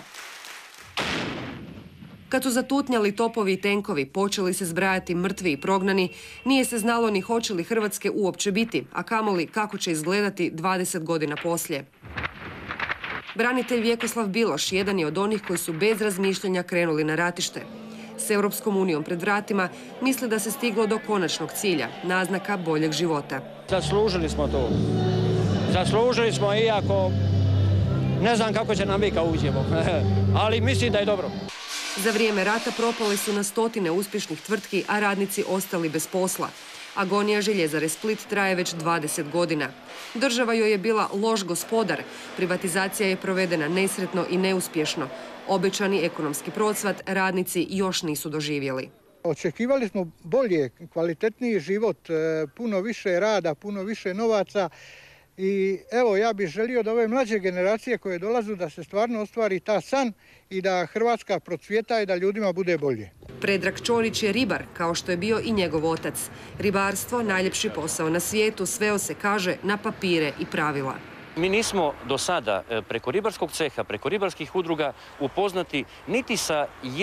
Kad su zatutnjali topovi i tenkovi, počeli se zbrajati mrtvi i prognani, nije se znalo ni hoće li Hrvatske uopće biti, a kamoli kako će izgledati 20 godina poslije. Branitelj Vjekoslav Biloš jedan je od onih koji su bez razmišljanja krenuli na ratište. S Europskom unijom pred vratima misle da se stiglo do konačnog cilja, naznaka boljeg života. Zaslužili smo to. Zaslužili smo, iako ne znam kako će nam biti kad uđemo, ali mislim da je dobro. Za vrijeme rata propale su na stotine uspješnih tvrtki, a radnici ostali bez posla. Agonija željezare Split traje već 20 godina. Država joj je bila loš gospodar. Privatizacija je provedena nesretno i neuspješno. Obećani ekonomski procvat radnici još nisu doživjeli. Očekivali smo bolje, kvalitetniji život, puno više rada, puno više novaca. I evo, ja bih želio da ove mlađe generacije koje dolazu da se stvarno ostvari ta san i da Hrvatska procvjeta i da ljudima bude bolje. Predrag Čorić je ribar, kao što je bio i njegov otac. Ribarstvo, najljepši posao na svijetu, sveo se, kaže, na papire i pravila. Mi nismo do sada preko ribarskog ceha, preko ribarskih udruga upoznati niti sa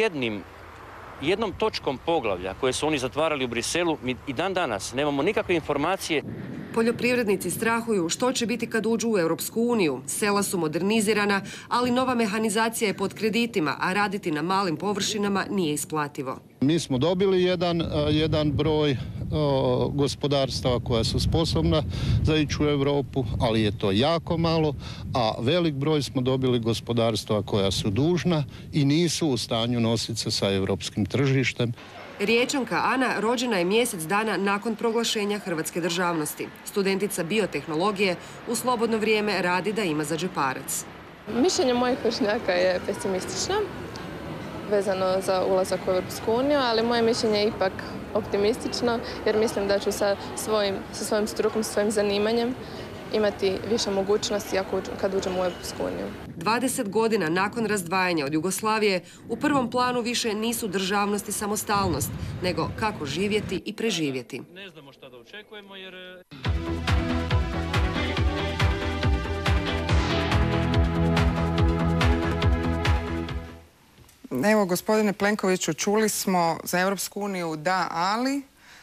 jednom točkom poglavlja koje su oni zatvarali u Briselu. Mi i dan danas nemamo nikakve informacije. Poljoprivrednici strahuju što će biti kad uđu u Europsku uniju. Sela su modernizirana, ali nova mehanizacija je pod kreditima, a raditi na malim površinama nije isplativo. Mi smo dobili jedan broj gospodarstava koja su sposobna za ići u Europu, ali je to jako malo, a velik broj smo dobili gospodarstva koja su dužna i nisu u stanju nositi se sa europskim tržištem. Riječanka Ana rođena je mjesec dana nakon proglašenja hrvatske državnosti. Studentica biotehnologije u slobodno vrijeme radi da ima za džeparac. Mišljenje mojih vršnjaka je pesimistično, vezano za ulazak u Europsku uniju, ali moje mišljenje je ipak optimistično, jer mislim da ću sa svojim strukom, svojim zanimanjem imati više mogućnosti kad uđem u Europsku uniju. 20 godina nakon razdvajanja od Jugoslavije u prvom planu više nisu državnost i samostalnost, nego kako živjeti i preživjeti. Ne znamo šta da očekujemo jer... Evo, gospodine Plenkoviću, čuli smo za Europsku uniju da, ali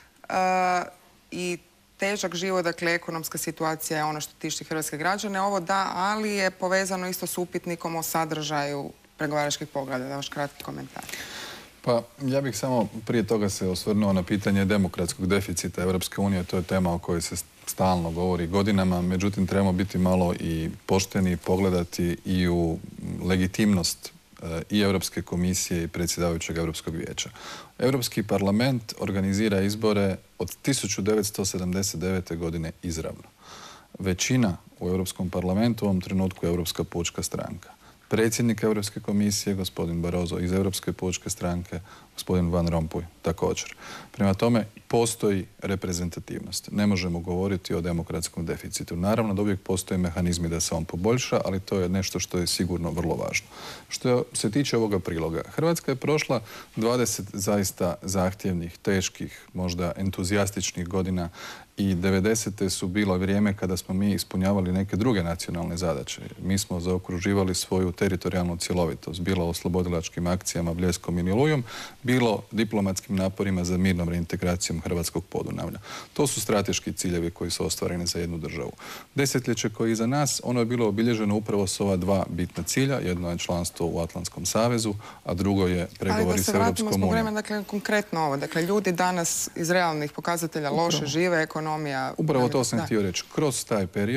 i težak život, dakle, ekonomska situacija je ono što tišti hrvatske građane. Ovo da, ali je povezano isto s upitnikom o sadržaju pregovaračkih poglavlja. Da, vaš kratki komentar. Pa ja bih samo prije toga se osvrnuo na pitanje demokratskog deficita Europske unije. To je tema o kojoj se stalno govori godinama, međutim trebamo biti malo i pošteni, pogledati i u legitimnost i Europske komisije i predsjedavajućeg Europskog vijeća. Europski parlament organizira izbore od 1979. godine izravno. Većina u Europskom parlamentu u ovom trenutku je Europska pučka stranka. Predsjednik Europske komisije, gospodin Barroso, iz Europske pučke stranke, gospodin Van Rompuy također. Prema tome, postoji reprezentativnost. Ne možemo govoriti o demokratskom deficitu. Naravno da uvijek postoje mehanizmi da se on poboljša, ali to je nešto što je sigurno vrlo važno. Što se tiče ovoga priloga, Hrvatska je prošla 20 zaista zahtjevnih, teških, možda entuzijastičnih godina i 90. su bilo vrijeme kada smo mi ispunjavali neke druge nacionalne zadaće. Mi smo zaokruživali svoju teritorijalnu cjelovitost, bilo oslobodilačkim akcijama Bljeskom i Olujom, bilo diplomatskim naporima za mirnom reintegracijom hrvatskog Podunavlja. To su strateški ciljevi koji su ostvareni za jednu državu. Desetljeće koje je iza nas, ono je bilo obilježeno upravo s ova dva bitna cilja. Jedno je članstvo u Atlantskom savezu, a drugo je pregovori s Europskom unijom. Ali da se vratimo zbog vremena, dakle, konkretno ovo. Dakle, ljudi danas iz realnih pokazatelja loše žive, ekonomija... Upravo to sam htio reći. Kroz taj period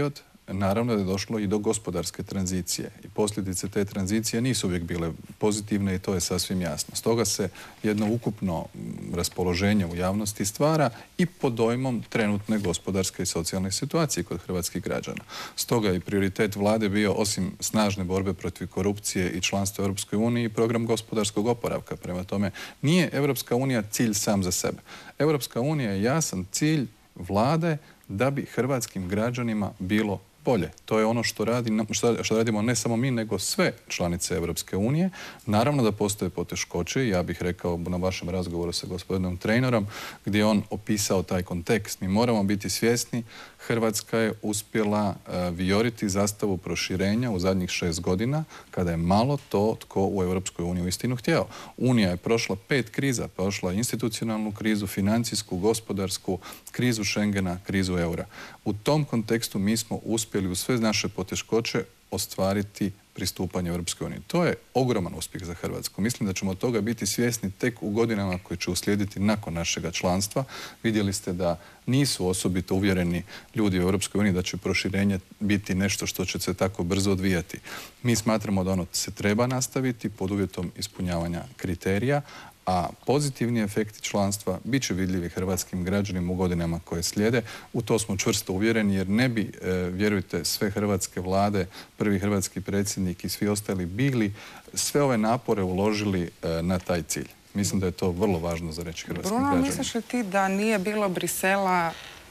naravno da je došlo i do gospodarske tranzicije. I posljedice te tranzicije nisu uvijek bile pozitivne i to je sasvim jasno. Stoga se jedno ukupno raspoloženje u javnosti stvara i pod dojmom trenutne gospodarske i socijalne situacije kod hrvatskih građana. Stoga je prioritet vlade bio, osim snažne borbe protiv korupcije i članstva u Europskoj uniji, program gospodarskog oporavka. Prema tome, nije Europska unija cilj sam za sebe. Europska unija je jasan cilj vlade da bi hrvatskim građanima bilo bolje. To je ono što radimo ne samo mi, nego sve članice Europske unije. Naravno da postoje poteškoće, ja bih rekao na vašem razgovoru sa gospodinom Trejnerom, gdje je on opisao taj kontekst. Mi moramo biti svjesni, Hrvatska je uspjela vijoriti zastavu proširenja u zadnjih 6 godina, kada je malo to tko u Europskoj uniji uistinu htjeo. Unija je prošla 5 kriza, prošla institucionalnu krizu, financijsku, gospodarsku, krizu Schengena, krizu eura. U tom kontekstu mi smo uspjeli uz sve naše poteškoće ostvariti pristupanje Europskoj uniji. To je ogroman uspjeh za Hrvatsku. Mislim da ćemo od toga biti svjesni tek u godinama koje će uslijediti nakon našega članstva. Vidjeli ste da nisu osobito uvjereni ljudi u Europskoj uniji da će proširenje biti nešto što će se tako brzo odvijati. Mi smatramo da ono se treba nastaviti pod uvjetom ispunjavanja kriterija, a pozitivni efekti članstva bit će vidljivi hrvatskim građanima u godinama koje slijede. U to smo čvrsto uvjereni jer ne bi, vjerujte, sve hrvatske vlade, prvi hrvatski predsjednik i svi ostali bili sve ove napore uložili na taj cilj. Mislim da je to vrlo važno za reći hrvatskim građanima. Bruno, misliš li ti da nije bilo Brisela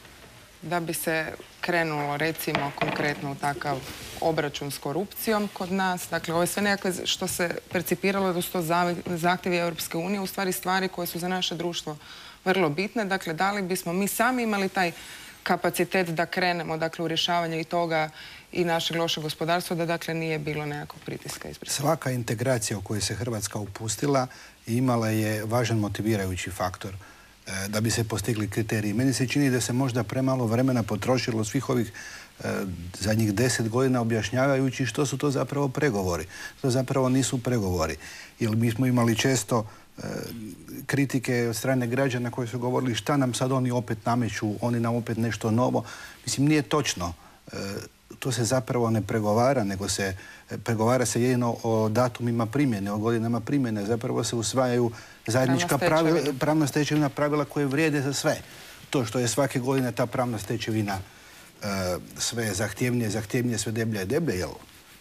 da bi se krenulo, recimo, konkretno u takav obračun s korupcijom kod nas? Dakle, ovo je sve nekakve što se percipiralo da su to zahtjevi Europske unije, u stvari stvari koje su za naše društvo vrlo bitne. Dakle, da li bismo mi sami imali taj kapacitet da krenemo, dakle, u rješavanje i toga i našeg lošeg gospodarstva, da, dakle, nije bilo nekakvog pritiska iz Brisela? Svaka integracija u kojoj se Hrvatska upustila imala je važan motivirajući faktor da bi se postigli kriteriji. Meni se čini da se možda premalo vremena potrošilo svih ovih zadnjih 10 godina objašnjavajući što su to zapravo pregovori. To zapravo nisu pregovori. Jer mi smo imali često kritike od strane građana koji su govorili šta nam sad oni opet nameću, oni nam opet nešto novo. Mislim, nije točno. To se zapravo ne pregovara, nego se pregovara se jedino o datumima primjene, o godinama primjene. Zapravo se usvajaju zajednička pravna stečevina pravila koje vrijede za sve. To što je svake godine ta pravna stečevina sve zahtjevnije, sve deblja i deblja, jer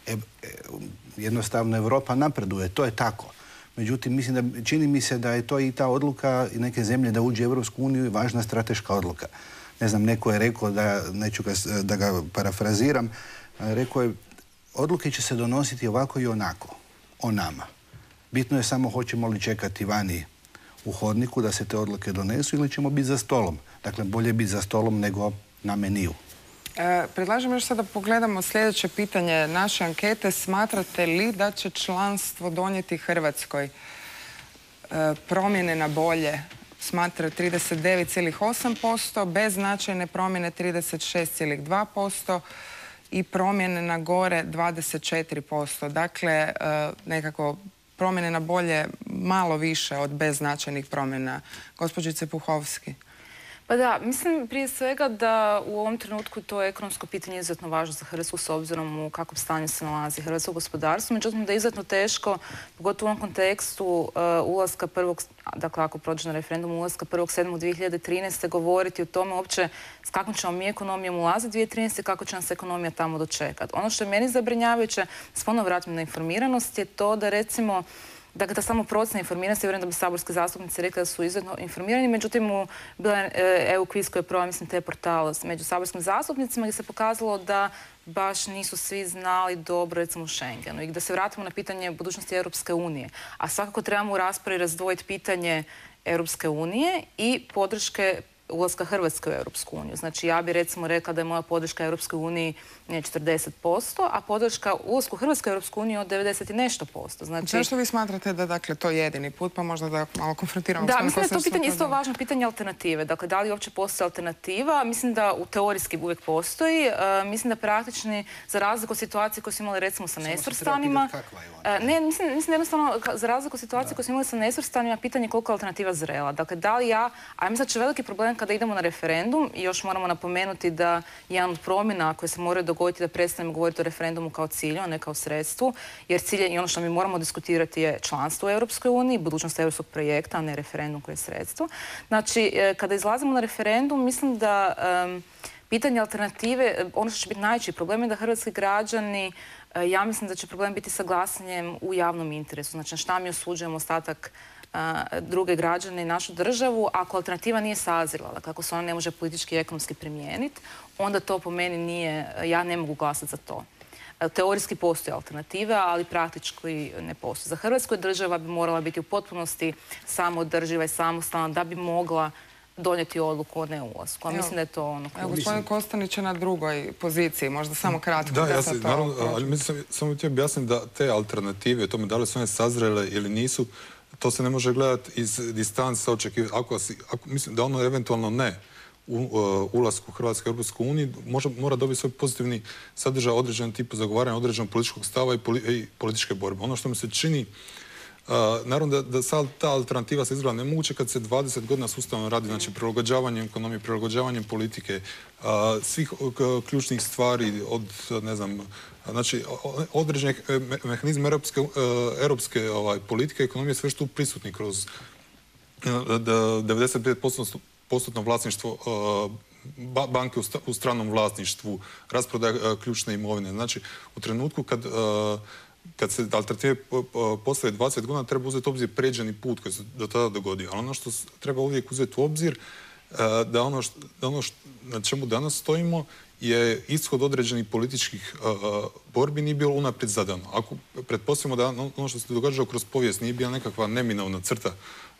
jednostavno Europa napreduje, to je tako. Međutim, čini mi se da je to i ta odluka i neke zemlje da uđe u Europsku uniju i važna strateška odluka. Ne znam, neko je rekao, neću da ga parafraziram, rekao je, odluke će se donositi ovako i onako, o nama. Bitno je samo hoćemo li čekati vani u hodniku da se te odluke donesu ili ćemo biti za stolom. Dakle, bolje biti za stolom nego na meniju. Predlažem još sad da pogledamo sljedeće pitanje naše ankete. Smatrate li da će članstvo donijeti Hrvatskoj promjene na bolje? Smatra 39,8%, bez značajne promjene 36,2% i promjene na gore 24%. Dakle, nekako promjene na bolje malo više od bez značajnih promjena. Gospođice Puhovski. Pa da, mislim prije svega da u ovom trenutku to ekonomsko pitanje je izuzetno važno za Hrvatsku s obzirom u kakvom stanju se nalazi hrvatsko gospodarstvo. Međutim, da je izuzetno teško, pogotovo u ovom kontekstu ulaska dakle ako prođe na referendum, ulaska 1.7.2013. govoriti o tome uopće s kakvom ćemo mi ekonomijom ulaziti 2013. i kako će nas ekonomija tamo dočekati. Ono što je meni zabrinjavajuće, s ponovno vratim na informiranost, je to da recimo dakle, ta samo procjena informiranosti, vjerujem da bi saborski zastupnici rekli da su izuzetno informirani, međutim, bila je EU kviz koji je proveo, mislim, te portale među saborskim zastupnicima gdje se pokazalo da baš nisu svi znali dobro, recimo, u Schengenu. I da se vratimo na pitanje budućnosti Europske unije. A svakako trebamo u raspravi razdvojiti pitanje Europske unije i podrške ulaska Hrvatske u Europsku uniju. Znači, ja bih recimo rekla da je moja podrška Europskoj uniji 40%, a podrška ulasku Hrvatske u Europsku uniju od 90 i nešto posto. Znači, zašto vi smatrate da dakle to je jedini put, pa možda da malo konfrontiramo? Da, mislim da je to pitanje isto važno pitanje alternative. Dakle, da li uopće postoji alternativa? Mislim da teorijski uvijek postoji. Mislim da praktični, za razliku od situacije koje smo imali recimo sa nesvrstanima. Ne, mislim jednostavno za razliku od situacije koje smo imali sa nesvrstanima, pitanje je koliko je alternativa zrela. Dakle, da li ja, a mislim da će veliki problem kada idemo na referendum, i još moramo napomenuti da jedan od promjena koje se moraju dogoditi da prestanemo govoriti o referendumu kao cilju, a ne kao sredstvu, jer cilj i ono što mi moramo diskutirati je članstvo u Europskoj uniji, budućnost europskog projekta, a ne referendum koji je sredstvo. Znači, kada izlazimo na referendum, mislim da pitanje alternative, ono što će biti najveći problem je da hrvatski građani, ja mislim da će problem biti sa glasanjem u javnom interesu. Znači, šta mi osuđujemo ostatak druge građane i našu državu, ako alternativa nije sazrela, kako se ona ne može politički i ekonomski primijeniti, onda to po meni nije, ja ne mogu glasati za to. Teorijski postoje alternative, ali praktički ne postoje. Za Hrvatsku država bi morala biti u potpunosti samoodrživa i samostalna da bi mogla donijeti odluku o neulasku. A mislim da je to ono... Evo, gospodin Kostanić je na drugoj poziciji, možda samo kratko. Da, ja se, naravno, ali mislim, samo htio objasniti da te alternative, tome da li su one sazrele ili nisu, to se ne može gledati iz distance očekivati. Mislim da ono eventualno ne u ulasku Hrvatske u Europsku uniju mora dobiti svoj pozitivni sadržaj, određen tipu zagovaranja, određenog političkog stava i političke borbe. Ono što mi se čini, naravno da sad ta alternativa se izgleda nemoguće kad se 20 godina sustavno radi, znači prilagođavanjem ekonomije, prilagođavanjem politike, svih ključnih stvari od, ne znam, znači određenih mehanizma europske politike, ekonomije, sve što prisutni kroz 95% vlasništvo banke u stranom vlasništvu, rasprodaja ključne imovine. Znači, u trenutku kad se alternative postaje 20 godina, treba uzeti u obzir pređeni put koji se do tada dogodio. Ali ono što treba uvijek uzeti u obzir, da ono na čemu danas stojimo je ishod određenih političkih borbi nije bilo unaprijed zadano. Ako pretpostavimo da ono što se događalo kroz povijest nije bila nekakva neminovna crta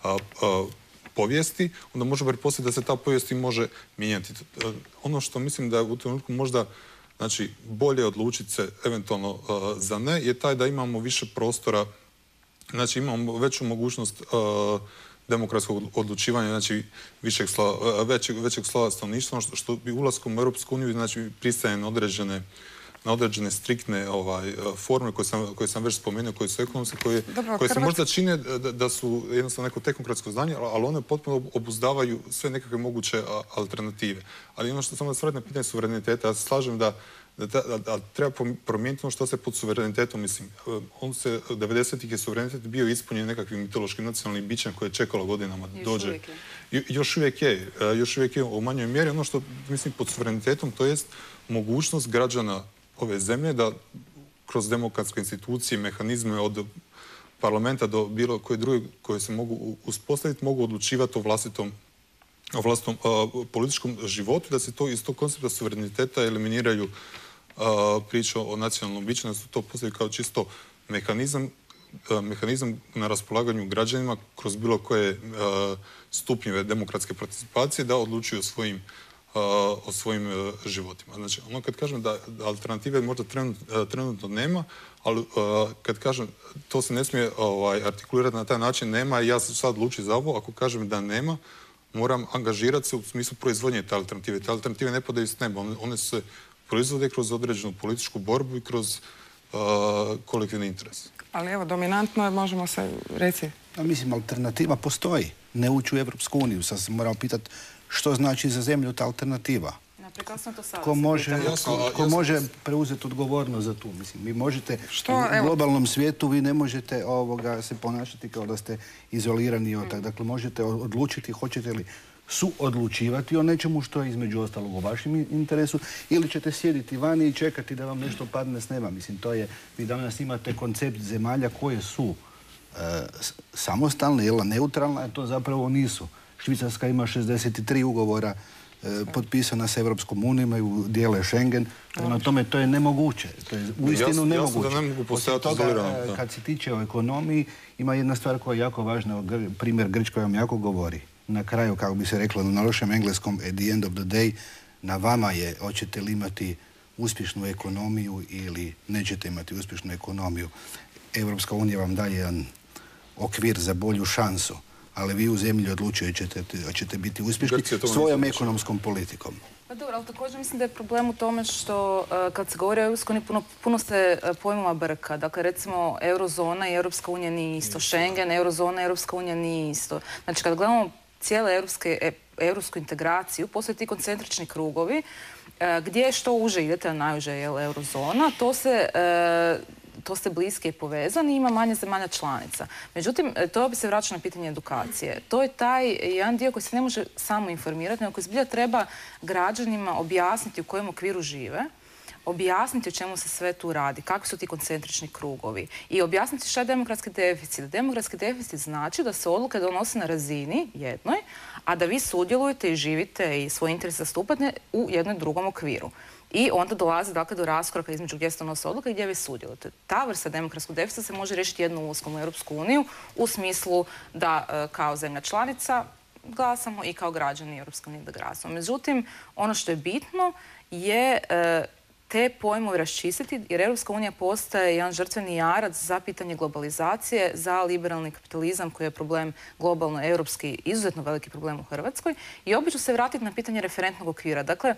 povijesti, onda možemo pretpostaviti da se ta povijest i može mijenjati. Ono što mislim da je u trenutku možda bolje odlučiti se eventualno za ne, je taj da imamo više prostora, znači imamo veću mogućnost demokratskog odlučivanja, znači većeg slova stanovništva, što bi ulaskom u Europsku uniju, znači pristaje na određene striktne forme koje sam već spomenuo, koje su ekonomske, koje se možda čine da su jednostavno neko tehnokratsko znanje, ali one potpuno obuzdavaju sve nekakve moguće alternative. Ali ono što samo da se vrati na pitanje suvereniteta, ja se slažem da treba promijeniti ono što se pod suverenitetom, mislim. On se, 90-ih je suverenitet bio ispunjen nekakvim mitološkim nacionalnim bićem koje je čekalo godinama da dođe. Još uvijek je u manjoj mjeri. Ono što mislim pod suverenitetom, to jest mogućnost građana ove zemlje da kroz demokratske institucije, mehanizme od parlamenta do bilo koje druge koje se mogu uspostaviti, mogu odlučivati o vlastitom političkom životu, da se to iz tog koncepta suvereniteta eliminiraju priče o nacionalnom biću, da se to postavi kao čisto mehanizam na raspolaganju građanima kroz bilo koje stupnjeve demokratske participacije da odlučuju o svojim životima. Znači, ono kad kažem da alternative možda trenutno nema, ali kad kažem to se ne smije artikulirati na taj način, nema i ja sam sad odlučio za ovo, ako kažem da nema, moram angažirati se u smislu proizvodnje te alternative. Te alternative ne padaju s neba, one se proizvode kroz određenu političku borbu i kroz kolektivni interes. Ali evo, dominantno je, možemo se reći... Mislim, alternativa postoji. Ne ući u Evropsku uniju. Sad se moramo pitati što znači za zemlju ta alternativa. Ko može preuzeti odgovornost za tu? Mislim, vi možete u globalnom svijetu, vi ne možete se ponašati kao da ste izolirani od tak. Dakle, možete odlučiti hoćete li suodlučivati o nečemu što je između ostalog u vašem interesu ili ćete sjediti vani i čekati da vam nešto padne s neba. Mislim, to je, vi danas imate koncept zemalja koje su samostalne ili neutralne, a to zapravo nisu. Švicarska ima 63 ugovora potpisana s Evropskom unijom i dijele Schengen. Na tome to je nemoguće. To je uistinu nemoguće. Jasno da ne mogu postojati izolirano. Kad se tiče o ekonomiji, ima jedna stvar koja je jako važna. Primjer Grčkoj vam jako govori. Na kraju, kako bi se reklo na lošem engleskom, at the end of the day, na vama je hoćete li imati uspješnu ekonomiju ili nećete imati uspješnu ekonomiju. Evropska unija vam daje jedan okvir za bolju šansu, ali vi u zemlji odlučujete ćete biti uspješni svojom ekonomskom politikom. Pa dobro, ali također mislim da je problem u tome što kad se govori o Europskoj uniji puno se pojmova brka. Dakle, recimo, eurozona i Europska unija nije isto. Schengen, eurozona i Europska unija nije isto. Znači, kad gledamo cijele europsku integraciju, postoje ti koncentrični krugovi gdje što uže idete, a najuže je eurozona, to ste bliski povezani i ima manje zemalja članica. Međutim, to bi se vraćalo na pitanje edukacije. To je taj jedan dio koji se ne može samo informirati, nego koji zbilja treba građanima objasniti u kojem okviru žive, objasniti o čemu se sve tu radi, kakvi su ti koncentrični krugovi i objasniti šta je demokratski deficit. Demokratski deficit znači da se odluke donose na razini jednoj, a da vi sudjelujete i živite i svoj interes zastupate u jednom drugom okviru. I onda dolazi dakle do raskoraka između gdje se donose odluke i gdje vi sudjelujete. Ta vrsta demokratskog deficita se može riješiti jednom ulaskom u Europsku uniju u smislu da kao zemlja članica glasamo i kao građani Europske unije da glasamo. Međutim, ono što je bitno je te pojmove raščistiti, jer Europska unija postaje jedan žrtveni jarac za pitanje globalizacije, za liberalni kapitalizam koji je problem globalno europski, izuzetno veliki problem u Hrvatskoj. I opet ću se vratiti na pitanje referentnog okvira. Dakle,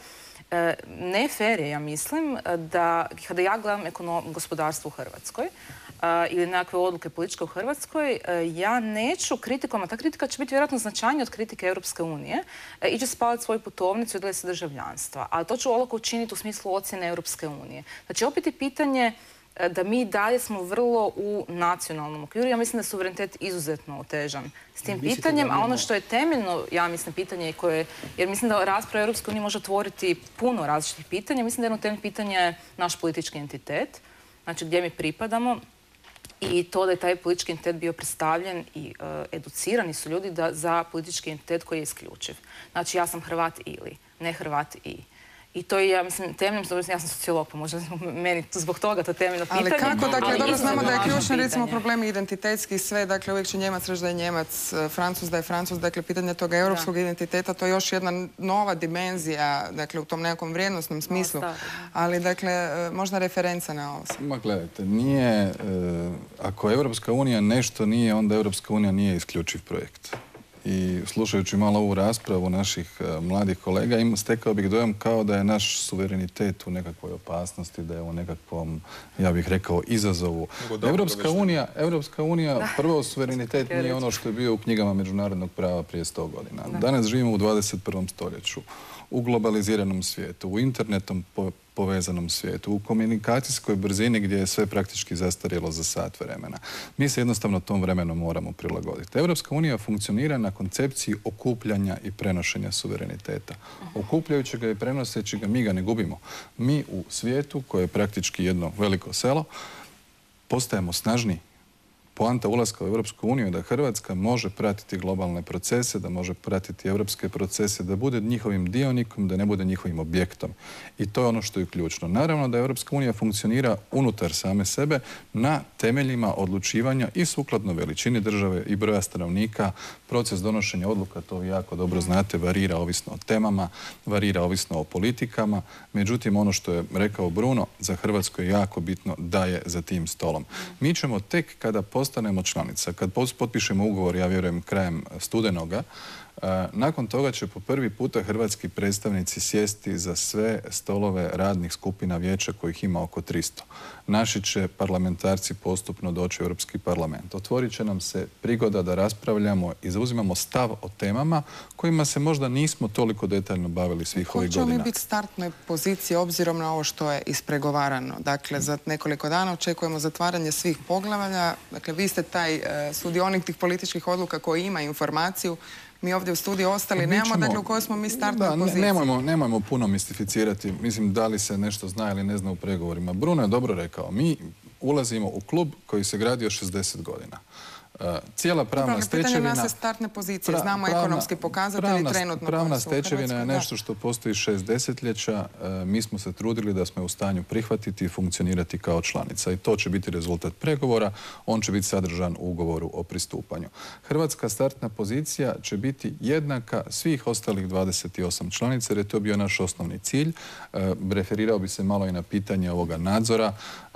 ne fair je, ja mislim, da kada ja gledam gospodarstvo u Hrvatskoj ili nekakve odluke političke u Hrvatskoj, ja neću kritikom, a ta kritika će biti vjerojatno značajnija od kritike Europske unije, ići spaliti svoju putovnicu i odgledati se državljanstva. Ali to ću olako učiniti u smislu ocjene Europske unije. Znači, opet je pitanje da mi dalje smo vrlo u nacionalnom okviru. Ja mislim da je suverenitet izuzetno otežan s tim pitanjem, a ono što je temeljno, ja mislim, pitanje koje, jer mislim da rasprava Europske unije može otvoriti puno različitih pitanja, mislim da jedno temeljno pitanje je naš politički entitet, znači gdje mi pripadamo, i to da je taj politički entitet bio predstavljen i educirani su ljudi za politički entitet koji je isključiv. Znači, ja sam Hrvat ili, ne Hrvat i. I to je, ja mislim, temeljno, ja sam sociolog, pa možda meni zbog toga to temeljno pitanje. Ali kako, dakle, dobro znamo da je ključni, recimo, problemi identitetski i sve, dakle, uvijek će Njemac reći da je Njemac, Francuz da je Francuz, dakle, pitanje toga europskog identiteta, to je još jedna nova dimenzija, dakle, u tom nekakvom vrijednosnom smislu, ali, dakle, možda referenca na ovo. Ma gledajte, nije, ako Europska unija nešto nije, onda Europska unija nije isključiv projekt. I slušajući malo ovu raspravu naših mladih kolega, stekao bih dojam kao da je naš suverenitet u nekakvoj opasnosti, da je u nekakvom, ja bih rekao, izazovu. Europska unija, prvo suverenitet nije ono što je bio u knjigama međunarodnog prava prije 100 godina. Danas živimo u 21. stoljeću, u globaliziranom svijetu, u internetom povezanom svijetu, u komunikacijskoj brzini gdje je sve praktički zastarjelo za sat vremena. Mi se jednostavno tom vremenu moramo prilagoditi. Europska unija funkcionira na koncepciji okupljanja i prenošenja suvereniteta. Okupljajući ga i prenoseći ga, mi ga ne gubimo. Mi u svijetu, koje je praktički jedno veliko selo, postajemo snažniji. Poanta ulaska u Europsku uniju je da Hrvatska može pratiti globalne procese, da može pratiti europske procese, da bude njihovim dionikom, da ne bude njihovim objektom. I to je ono što je ključno. Naravno da Europska unija funkcionira unutar same sebe na temeljima odlučivanja i sukladno veličini države i broja stanovnika. Proces donošenja odluka, to vi jako dobro znate, varira ovisno o temama, varira ovisno o politikama. Međutim, ono što je rekao Bruno, za Hrvatsku je jako bitno da je za tim stolom. Mi ćemo tek kada postanemo članica, kad potpišemo ugovor, ja vjerujem krajem studenoga, nakon toga će po prvi puta hrvatski predstavnici sjesti za sve stolove radnih skupina vijeća kojih ima oko 300. Naši će parlamentarci postupno doći u Europski parlament. Otvorit će nam se prigoda da raspravljamo i zauzimamo stav o temama kojima se možda nismo toliko detaljno bavili svih ovih godina. Hoće li biti startnoj poziciji obzirom na ovo što je ispregovarano? Dakle, za nekoliko dana očekujemo zatvaranje svih poglavlja. Dakle, vi ste taj sudionik tih političkih odluka koji ima informaciju. Mi ovdje u studiju ostali nemamo, dakle, u kojoj smo mi startnoj poziciji. Nemojmo puno mistificirati. Mislim, da li se nešto zna ili ne zna u pregovorima. Bruno je dobro rekao. Mi ulazimo u klub koji se gradio 60 godina. Cijela pravna stečevina... Pitanje nas je startne pozicije. Znamo ekonomski pokazatelji trenutno. Pravna stečevina je nešto što postoji 6 desetljeća. Mi smo se trudili da smo u stanju prihvatiti i funkcionirati kao članica. I to će biti rezultat pregovora. On će biti sadržan u ugovoru o pristupanju. Hrvatska startna pozicija će biti jednaka svih ostalih 28 članica, jer je to bio naš osnovni cilj. Referirao bi se malo i na pitanje ovoga nadzora.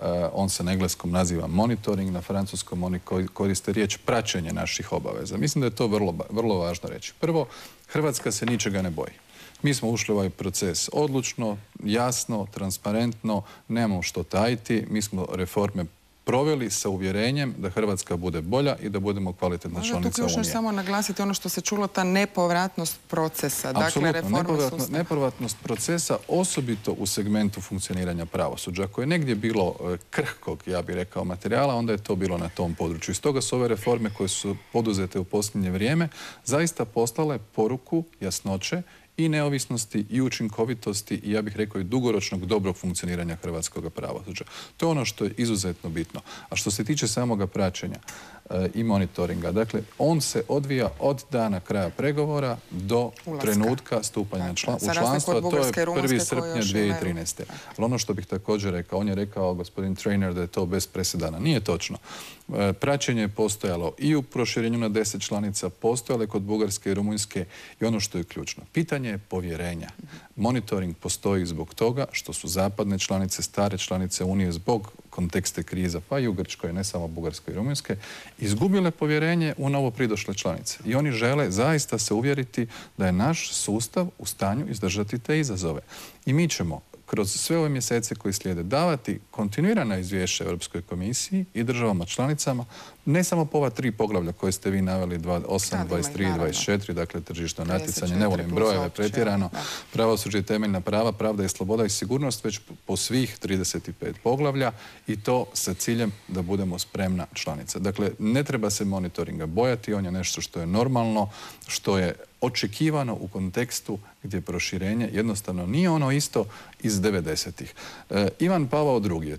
On se na engleskom naziva monitoring, na francuskom oni koriste riječ praćenje naših obaveza. Mislim da je to vrlo važno reći. Prvo, Hrvatska se ničega ne boji. Mi smo ušli u ovaj proces odlučno, jasno, transparentno, nemamo što tajiti. Mi smo reforme proveli sa uvjerenjem da Hrvatska bude bolja i da budemo kvalitetna članica Unije. Možda tu ključno samo naglasiti ono što se čulo, ta nepovratnost procesa. Apsolutno, nepovratnost procesa, osobito u segmentu funkcioniranja pravosuđa. Ako je negdje bilo krhkog, ja bih rekao, materijala, onda je to bilo na tom području. I stoga su ove reforme koje su poduzete u posljednje vrijeme zaista poslale poruku jasnoće i neovisnosti i učinkovitosti i ja bih rekao i dugoročnog dobrog funkcioniranja hrvatskog pravosuđa. To je ono što je izuzetno bitno. A što se tiče samoga praćenja i monitoringa, dakle, on se odvija od dana kraja pregovora do trenutka stupanja u članstvo, to je 1. srpnja 2013. Ali ono što bih također rekao, on je rekao, gospodin Trainer, da je to bez presedana. Nije točno. Praćenje je postojalo i u proširenju na 10 članica, postojale kod Bugarske i Rumunjske i ono što je ključno. Pitanje je povjerenja. Monitoring postoji zbog toga što su zapadne članice, stare članice Unije zbog kontekste kriza, pa i u Grčkoj, ne samo Bugarskoj i Rumunjske, izgubile povjerenje u novo pridošle članice. I oni žele zaista se uvjeriti da je naš sustav u stanju izdržati te izazove. I mi ćemo kroz sve ove mjesece koji slijede davati kontinuirana izvješća Europskoj komisiji i državama članicama, ne samo po ova 3 poglavlja koje ste vi naveli, 8, 23 i 24, dakle tržišno natjecanje, ne volim brojeve pretjerano, pravosuđe i temeljna prava, pravda i sloboda i sigurnost, već po svih 35 poglavlja i to sa ciljem da budemo spremna članica. Dakle, ne treba se monitoringa bojati, on je nešto što je normalno, što je očekivano u kontekstu gdje proširenje jednostavno nije ono isto iz 90-ih. Ivan Pavao II. je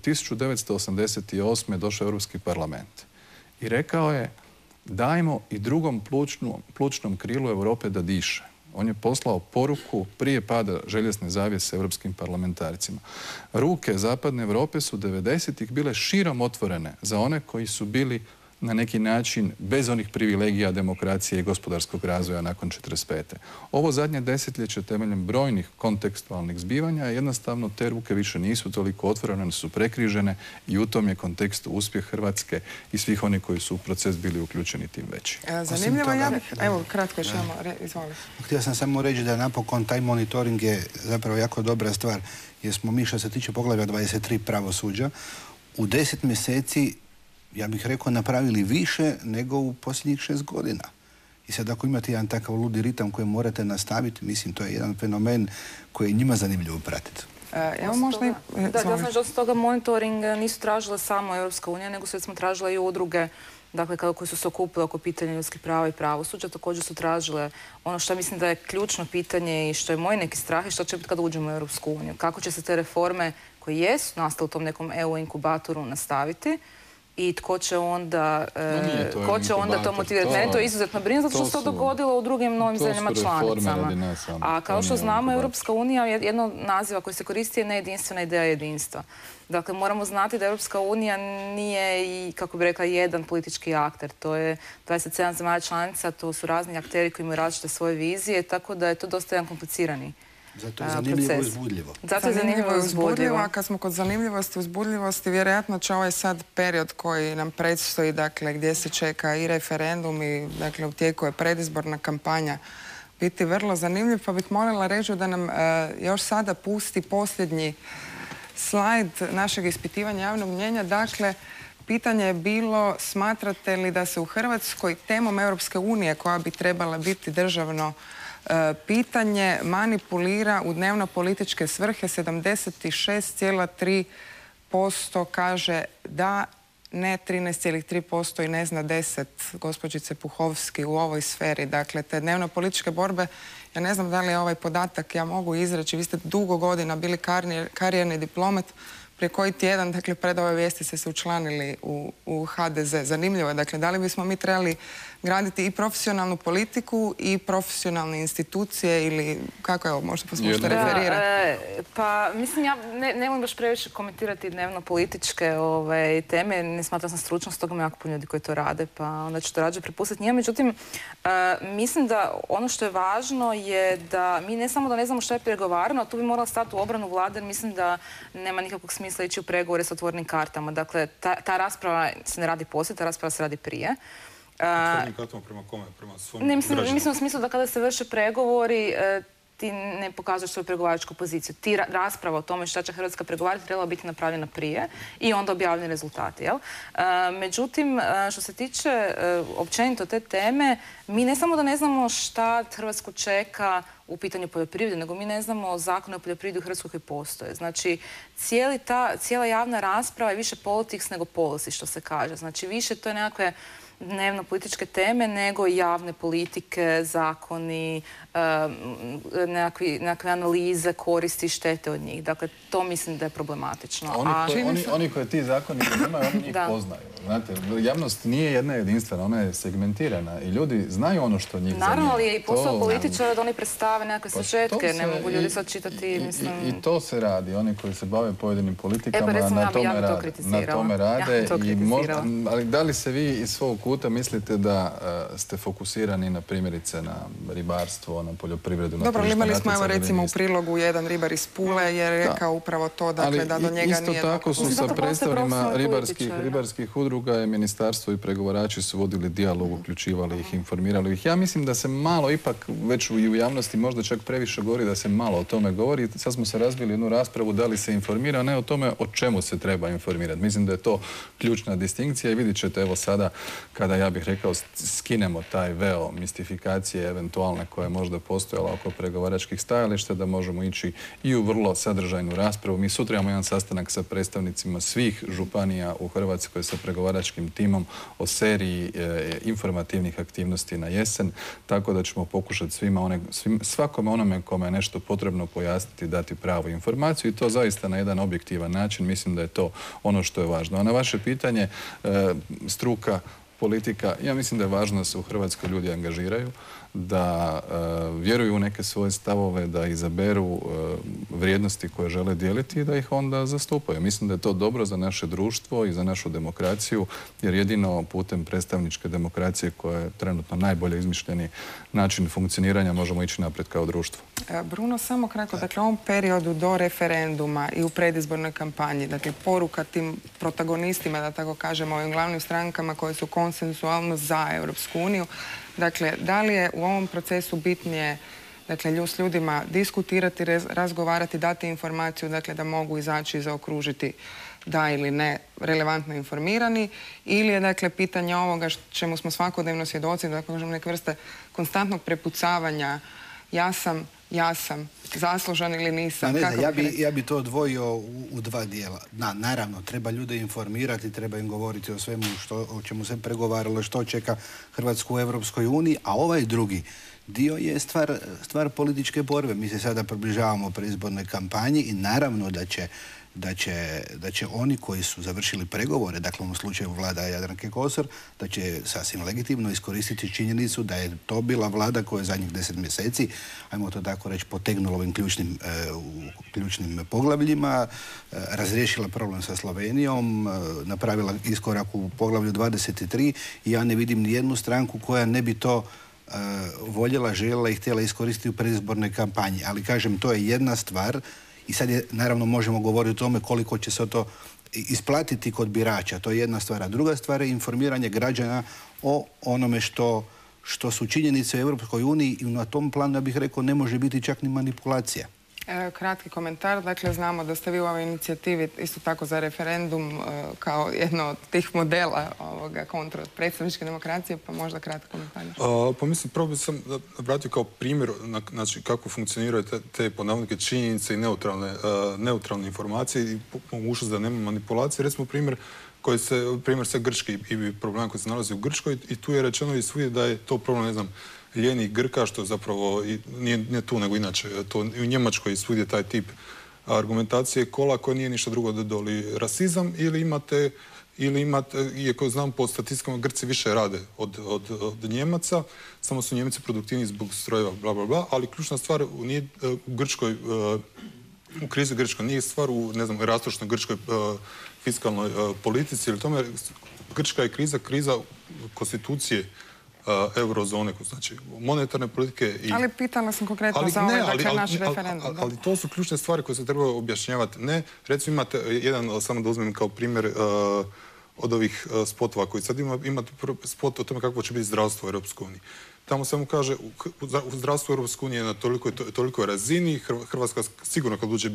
1988. došao u Europski parlament i rekao je dajmo i drugom plućnom krilu Europe da diše. On je poslao poruku prije pada željezne zavjese europskim parlamentarcima. Ruke zapadne Europe su 90-ih bile širom otvorene za one koji su bili na neki način bez onih privilegija demokracije i gospodarskog razvoja nakon 1945. Ovo zadnje desetljeće temeljem brojnih kontekstualnih zbivanja jednostavno te ruke više nisu toliko otvorene, su prekrižene i u tom je kontekstu uspjeh Hrvatske i svih onih koji su u proces bili uključeni tim veći. Zanimljivo, evo kratko još imamo, izvolite. Htio sam samo reći da napokon taj monitoring je zapravo jako dobra stvar, jer smo mi što se tiče poglavlja 23 pravosuđa u 10 mjeseci, ja bih rekao, napravili više nego u posljednjih 6 godina. I sad ako imate jedan takav ludi ritam koji morate nastaviti, mislim, to je jedan fenomen koji je njima zanimljivo pratiti. Evo možda i... Da, znači, osim toga monitoring nisu tražile samo Europska unija, nego su tražile i udruge, dakle, koje su se okupile oko pitanja ljudskih prava i pravosuđa. Također su tražile ono što mislim da je ključno pitanje i što je moj neki strah i što će biti kada uđemo u Europsku uniju. Kako će se te reforme koje jesu nastale u tom nekom EU inkubatoru nastaviti i tko će onda to motivirati. Mene to je izuzetno brine, zato što se to dogodilo u drugim novim zemljama članicama. A kao što znamo, Europska unija je jedno od naziva koji se koristi je nejedinstvena ideja jedinstva. Dakle, moramo znati da Europska unija nije i, kako bi rekla, jedan politički akter. To je 27 zemalja članica, to su razni akteri koji imaju različite svoje vizije, tako da je to dosta jedan komplicirani Zato je zanimljivo i uzbudljivo. Zato je zanimljivo i uzbudljivo, a kad smo kod zanimljivosti i uzbudljivosti, vjerojatno će ovaj sad period koji nam predstoji, dakle, gdje se čeka i referendum i, dakle, u tijeku je predizborna kampanja, biti vrlo zanimljiv, pa bih molila Režu da nam još sada pusti posljednji slajd našeg ispitivanja javnog mnjenja. Dakle, pitanje je bilo, smatrate li da se u Hrvatskoj temom Europske unije, koja bi trebala biti državno pitanje, manipulira u dnevno-političke svrhe? 76,3% kaže da, ne 13,3% i ne zna 10 gospođice Puhovski u ovoj sferi. Dakle, te dnevno-političke borbe, ja ne znam da li je ovaj podatak ja mogu izreći. Vi ste dugo godina bili karijerni diplomat. Prije koji tjedan, dakle, pred ove vijesti ste se učlanili u HDZ. Zanimljivo je, dakle, da li bismo mi trebali graditi i profesionalnu politiku i profesionalne institucije ili kako je ovo, možda poslušate referirati? Pa, mislim, ja ne volim baš previše komentirati dnevno-političke teme, ne smatram sam stručnost, toga ima jako puno ljudi koji to rade, pa onda ću to rađe prepustiti njima. Međutim, mislim da ono što je važno je da mi ne samo da ne znamo što je pregovarano, a tu bi morala stati u obranu vlade, jer mislim da nema nikakvog smisla ići u pregovore s otvorenim kartama. Dakle, ta rasprava se ne radi poslije, ta rasprava se radi prije. Otvorenim kartama prema kome? Prema svom građanima? Mislim u smislu da kada se vrše pregovori, ti ne pokazuješ svoju pregovaračku poziciju. Ti rasprava o tome šta će Hrvatska pregovarati trebala biti napravljena prije i onda objavljeni rezultati. Međutim, što se tiče općenito te teme, mi ne samo da ne znamo šta Hrvatsku čeka u pitanju poljoprivrede, nego mi ne znamo zakone o poljoprivredi u Hrvatskoj koji postoje. Znači, cijela javna rasprava je više politics nego policy, što se kaže. Znači, više to je nekakve dnevno političke teme nego javne politike, zakoni, nekakve analize, koristi i štete od njih. Dakle, to mislim da je problematično. Oni koji ti zakoni zanimaju, oni njih poznaju. Znate, javnost nije jedna jedinstvena, ona je segmentirana i ljudi znaju ono što njih zanima. Naravno, ali je i posao političara da oni predstave nekakve sažetke, ne mogu ljudi sad čitati, mislim... I to se radi, oni koji se bave pojedinim politikama, na tome rade. Ali da li se vi iz svog kuta mislite da ste fokusirani na primjerice na ribarstvo, na poljoprivredu, na dobro, imali smo evo recimo u prilogu jedan ribar iz Pule jer je rekao upravo to, dakle da do njega nije... Isto tako su sa predstavnima ribarskih udruga i ministarstvo i pregovarači su vodili dijalog, uključivali ih, informirali ih. Ja mislim da se malo ipak, već i u javnosti možda čak previše govori, da se malo o tome govori. Sad smo se razvili jednu raspravu da li se informira, ne o tome o čemu se treba informirati. Mislim da je to ključna distinkcija i vidit ćete evo sada kada ja bih rekao skinemo taj veo mistifikacije eventualne koja je možda postojala oko pregovaračkih stajališta, da možemo ići i u vrlo sadržajnu raspravu. Mi sutra imamo jedan sastanak sa predstavnicima svih županija u Hrvatskoj sa pregovaračkim timom o seriji informativnih aktivnosti na jesen, tako da ćemo pokušati svakome onome kome je nešto potrebno pojasniti, dati pravu informaciju i to zaista na jedan objektivan način. Mislim da je to ono što je važno. A na vaše pitanje, struka, politika, ja mislim da je važno da se u Hrvatskoj ljudi angažiraju, da vjeruju u neke svoje stavove, da izaberu vrijednosti koje žele dijeliti i da ih onda zastupaju. Mislim da je to dobro za naše društvo i za našu demokraciju, jer jedino putem predstavničke demokracije koja je trenutno najbolje izmišljeni način funkcioniranja možemo ići naprijed kao društvo. Bruno, samo kratko, dakle u ovom periodu do referenduma i u predizbornoj kampanji, dakle poruka tim protagonistima, da tako kažemo, ovim glavnim strankama koje su konsensualno za Europsku uniju, dakle, da li je u ovom procesu bitnije s ljudima diskutirati, razgovarati, dati informaciju, dakle, da mogu izaći i zaokružiti da ili ne relevantno informirani, ili je, dakle, pitanje ovoga čemu smo svakodnevno svjedoci, da kažem, neke vrste konstantnog prepucavanja ja sam zaslužan ili nisam. Ja bi to odvojio u dva dijela. Naravno, treba ljude informirati, treba im govoriti o svemu o čemu se pregovaralo, što čeka Hrvatsku u Europskoj uniji, a ovaj drugi dio je stvar političke borbe. Mi se sada približavamo predizbornoj kampanji i naravno da će oni koji su završili pregovore, dakle u ovom slučaju vlada Jadranke Kosor, da će sasvim legitimno iskoristiti činjenicu da je to bila vlada koja je zadnjih 10 mjeseci, ajmo to tako reći, potegnula ovim ključnim poglavljima, razriješila problem sa Slovenijom, napravila iskorak u poglavlju 23 i ja ne vidim ni jednu stranku koja ne bi to voljela, željela i htjela iskoristiti u predizbornoj kampanji. Ali kažem, to je jedna stvar. I sad naravno možemo govoriti o tome koliko će se to isplatiti kod birača. To je jedna stvar. A druga stvar je informiranje građana o onome što su činjenice u Europskoj uniji i na tom planu, ja bih rekao, ne može biti čak ni manipulacija. Kratki komentar. Dakle, znamo da ste vi u ovoj inicijativi isto tako za referendum kao jedno od tih modela kontra predstavničke demokracije, pa možda kratki komentar. Pa mislim, prvo bih sam vratio kao primjer znači, kako funkcioniraju te podnavodnike činjenice i neutralne informacije i mogućnost da nema manipulacije. Recimo primjer sve Grčke i problema koji se nalazi u Grčkoj i tu je rečeno i svugdje da je to problem, ne znam, ljenih Grka, što zapravo nije tu nego inače. To i u Njemačkoj svugdje taj tip argumentacije kola koja nije ništa drugo doli rasizam ili imate, iako znam po statistikama Grci više rade od Njemaca, samo su Njemci produktivni zbog strojeva, bla, bla, bla, ali ključna stvar nije u Grčkoj, u krizi Grčkoj, nije stvar u, ne znam, rastrošnoj grčkoj fiskalnoj politici ili tome. Grčka je kriza konstitucije eurozone, znači monetarne politike i... Ali pitala sam konkretno za ovaj naš referendum. Ali to su ključne stvari koje se trebaju objašnjavati. Ne, recimo imate jedan, samo da uzmem kao primjer, od ovih spotova koji sad imate spot o tome kako će biti zdravstvo u Europskoj uniji. Tamo samo kaže, u zdravstvu Europske unije je na tolikoj razini, Hrvatska sigurno kad uđe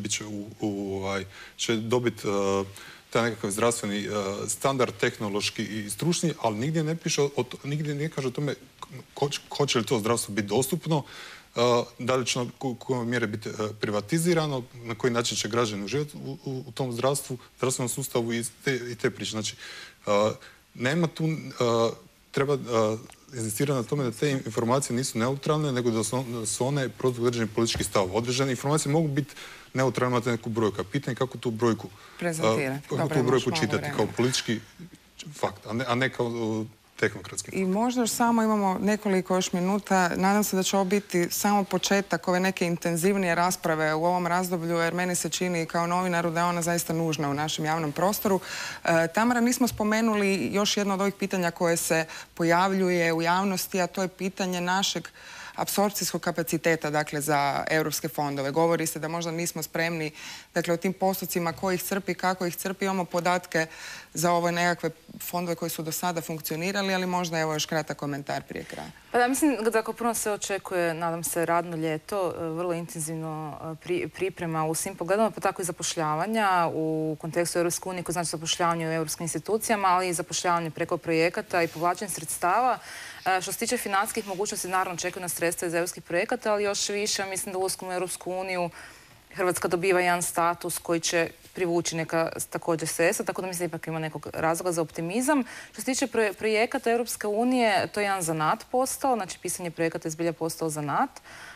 će dobiti taj nekakav zdravstveni standard, tehnološki i stručni, ali nigdje ne kaže o tome hoće li to zdravstvo biti dostupno, da li će na koje mjere biti privatizirano, na koji način će građani uživati u tom zdravstvenom sustavu i te priče. Znači, nema tu, treba inzistirati na tome da te informacije nisu neutralne, nego da su one protiv određenih političkih stavova. Određene informacije mogu biti neutralne, imate neku brojku. Pitanje je kako tu brojku prezentirati, kako tu brojku čitati kao politički fakt, a ne kao tehnokratski. I možda još samo imamo nekoliko još minuta. Nadam se da će ovo biti samo početak ove neke intenzivnije rasprave u ovom razdoblju, jer meni se čini kao novinaru da je ona zaista nužna u našem javnom prostoru. Tamara, nismo spomenuli još jedno od ovih pitanja koje se pojavljuje u javnosti, a to je pitanje našeg apsorpcijskog kapaciteta, dakle, za europske fondove. Govori se da možda nismo spremni, dakle, o tim postocima ko ih crpi, kako ih crpi. Imamo podatke za ove nekakve fondove koji su do sada funkcionirali, ali možda evo još kratak komentar prije kraja. Pa da, mislim da kao prvo se očekuje, nadam se, radno ljeto, vrlo intenzivno priprema u svim pogledama, pa tako i zapošljavanja u kontekstu Europske unije, koji znači zapošljavanje u europskim institucijama, ali i zapošljavanje preko projekata i povlačenje sredstava. Što se tiče financijskih mogućnosti, naravno čekaju nas sredstva iz europskih projekata, ali još više, mislim da ulaskom u Europsku uniju Hrvatska dobiva jedan status koji će privući neka također sredstva, tako da mislim da ipak ima nekog razloga za optimizam. Što se tiče projekata Europske unije, to je jedan zanat postao, znači pisanje projekata je zbilja postao zanat.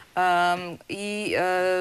I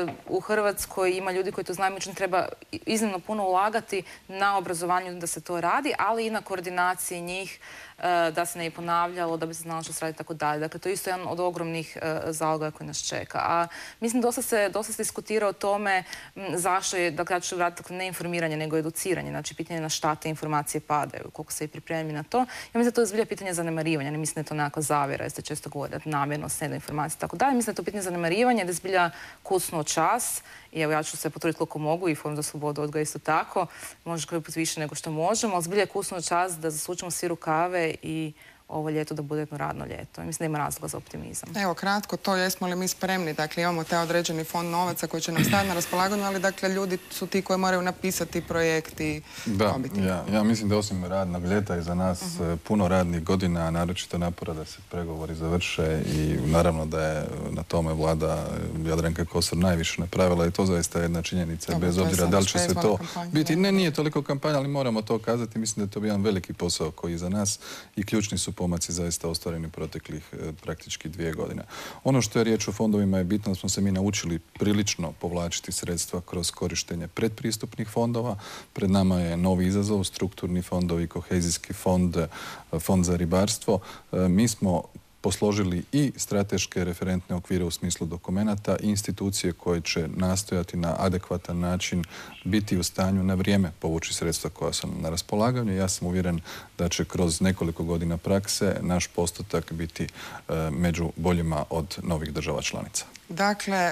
u Hrvatskoj ima ljudi koji to znaju, međutim treba iznimno puno ulagati na obrazovanju da se to radi, ali i na koordinaciji njih, da se ne bi ponavljalo, da bi se znalo što se radi i tako dalje. Dakle, to je isto jedan od ogromnih zaloga koji nas čeka. A mislim, dosta se diskutira o tome zašto je, dakle, ja ću vratiti ne informiranje, nego educiranje. Znači, pitanje na šta te informacije padaju, koliko se i pripremi na to. Ja mislim da to je zbilja pitanje zanemarivanja. Ne mislim da je to nekakva zavjera, jer ste često govorili da namjerno se ne da informacije i tako dalje. Mislim da je to pitanje zanemarivanja, da je zbilja kucnuo čas. I evo, ja ću se potruditi koliko mogu i Forum za slobodu odgoja isto tako. Možda koji put više nego što možemo, ali zbilja je kucnuo čas da zasučemo svi rukave i ovo ljeto da bude jedno radno ljeto. Mislim da ima razloga za optimizam. Evo, kratko to, jesmo li mi spremni? Dakle, imamo taj određeni fond novaca koji će nam staviti na raspolaganju, ali dakle, ljudi su ti koji moraju napisati projekt i dobiti. Ja mislim da osim radnog ljeta i za nas puno radnih godina, naročito napora da se pregovori završe i naravno da je na tome vlada Jadranka Kosor najviše napravila i to zaista je jedna činjenica, bez obzira da li će se to biti. Ne, nije toliko kampanja, ali moramo to kazati. Mislim da je to jedan veliki posao koji je za nas i ključni su pomaci zaista ostvareni proteklih praktički 2 godine. Ono što je riječ o fondovima je bitno da smo se mi naučili prilično povlačiti sredstva kroz korištenje predpristupnih fondova. Pred nama je novi izazov, strukturni fondovi, kohezijski fond, fond za ribarstvo. Mi smo posložili i strateške referentne okvire u smislu dokumenata i institucije koje će nastojati na adekvatan način biti u stanju na vrijeme povući sredstva koja su na raspolaganju. Ja sam uvjeren da će kroz nekoliko godina prakse naš postotak biti među boljima od novih država članica. Dakle,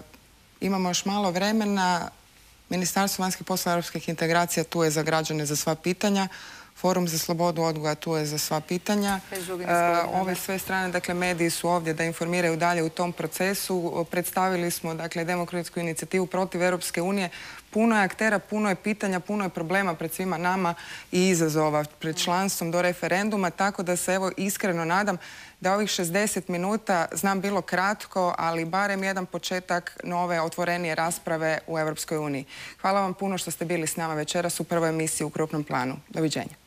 imamo još malo vremena. Ministarstvo vanjskih poslova i europskih integracija tu je za građane za sva pitanja. Forum za slobodu odgoja tu je za sva pitanja. Ove sve strane, dakle, mediji su ovdje da informiraju dalje u tom procesu. Predstavili smo, dakle, demokratsku inicijativu protiv Europske unije. Puno je aktera, puno je pitanja, puno je problema pred svima nama i izazova pred članstvom do referenduma, tako da se, evo, iskreno nadam da ovih 60 minuta, znam, bilo kratko, ali barem jedan početak nove otvorenije rasprave u Europskoj uniji. Hvala vam puno što ste bili s nama večeras u prvoj emisiji u Krupnom planu. Doviđenja.